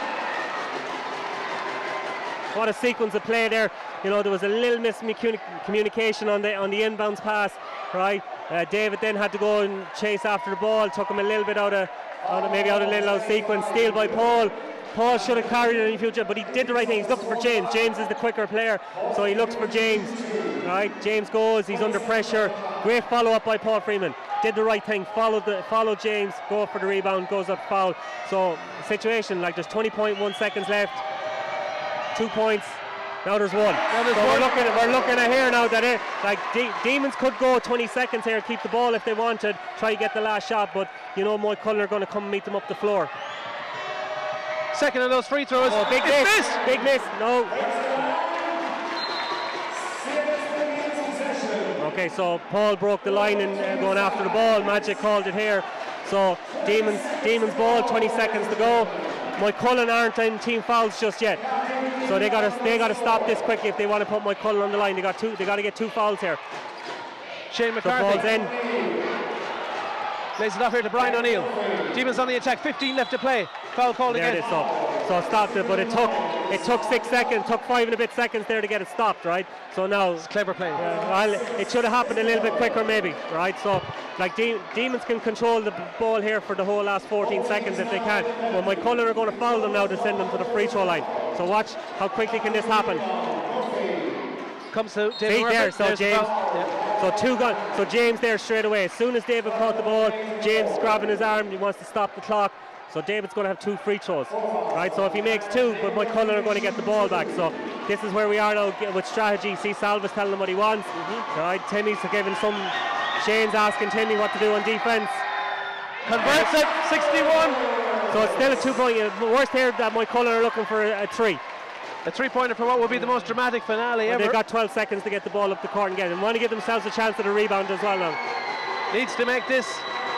What a sequence of play there. You know, there was a little miscommunication on the on the inbounds pass, right? Uh, David then had to go and chase after the ball. Took him a little bit out of, out of maybe out of a little out of sequence. Steal by Paul. Paul should have carried it in the future, but he did the right thing. He's looking for James. James is the quicker player, so he looks for James. Right, James goes. He's under pressure. Great follow-up by Paul Freeman. Did the right thing. Followed the followed James. Go for the rebound. Goes up foul. So situation, like, there's twenty point one seconds left. Two points. Now there's one. Now there's so one. We're looking at we're looking at here now that it like De Demons could go twenty seconds here, keep the ball if they wanted, try to get the last shot, but you know Moycullen are going to come and meet them up the floor. Second of those free throws. Oh, big miss. miss. Big miss. No. Okay, so Paul broke the line and uh, going after the ball. Magic called it here. So Demons, Demons ball. twenty seconds to go. Moycullen aren't in team fouls just yet, so they got to they got to stop this quickly if they want to put Moycullen on the line. They got two. They got to get two fouls here. Shane McCarthy. The ball's in. Lays it off here to Brian O'Neill. Demons on the attack. fifteen left to play. Foul called there again. It is, so, so stopped it, but it took it took six seconds, took five and a bit seconds there to get it stopped, right? So now It's clever play. Uh, well, it should have happened a little bit quicker maybe, right? So like De Demons can control the b- ball here for the whole last fourteen seconds if they can. Well, my Cullen are going to foul them now to send them to the free throw line. So watch how quickly can this happen. Comes to David See Murphy. there, so There's the James. foul. Yeah. So two gun. So James there straight away. As soon as David caught the ball, James is grabbing his arm. He wants to stop the clock. So David's going to have two free throws, right? So if he makes two, but my Cullen are going to get the ball back. So this is where we are now with strategy. See, Salva's telling him what he wants. Mm-hmm. Right, Timmy's giving some. Shane's asking Timmy what to do on defense. Converts it, sixty-one. So it's still a two-point. Worst here that my Cullen are looking for a, a three. A three-pointer for what will be the most dramatic finale And ever. they've got twelve seconds to get the ball up the court and get it. And want to give themselves a chance at a rebound as well now. Needs to make this.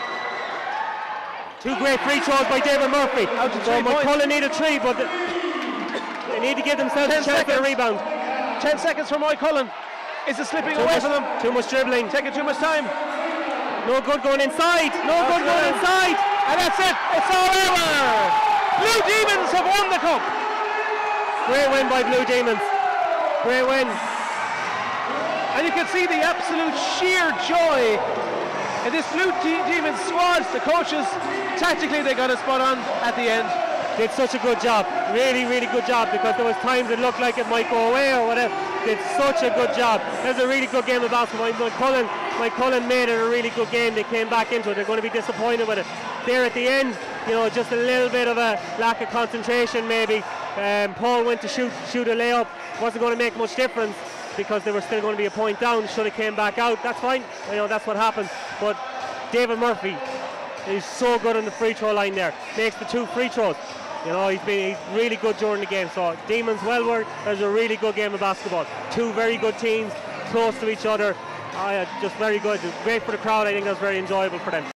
Two great free throws by David Murphy. Out to so three my points. Cullen need a three, but they need to give themselves a Ten chance at a seconds. rebound. Ten seconds for Mike Cullen. Is it slipping Too away much, from them? too much dribbling. Taking too much time. No good going inside. No That's good going it. inside. And that's it. It's all over. Blue Demons have won the cup. Great win by Blue Demons. Great win. And you can see the absolute sheer joy in this Blue De- Demons squad. The coaches, tactically they got it spot on at the end. Did such a good job. Really, really good job, because there was times it looked like it might go away or whatever. Did such a good job. It was a really good game of basketball. My Cullen, my Cullen made it a really good game. They came back into it. They're going to be disappointed with it. There at the end, you know, just a little bit of a lack of concentration maybe. Um, Paul went to shoot shoot a layup. Wasn't going to make much difference because they were still going to be a point down. Should have came back out. That's fine. You know, that's what happened. But David Murphy is so good on the free throw line there. Makes the two free throws. You know, he's been he's really good during the game. So Demons well worked. It was a really good game of basketball. Two very good teams, close to each other. Uh, just very good. Great for the crowd. I think that was very enjoyable for them.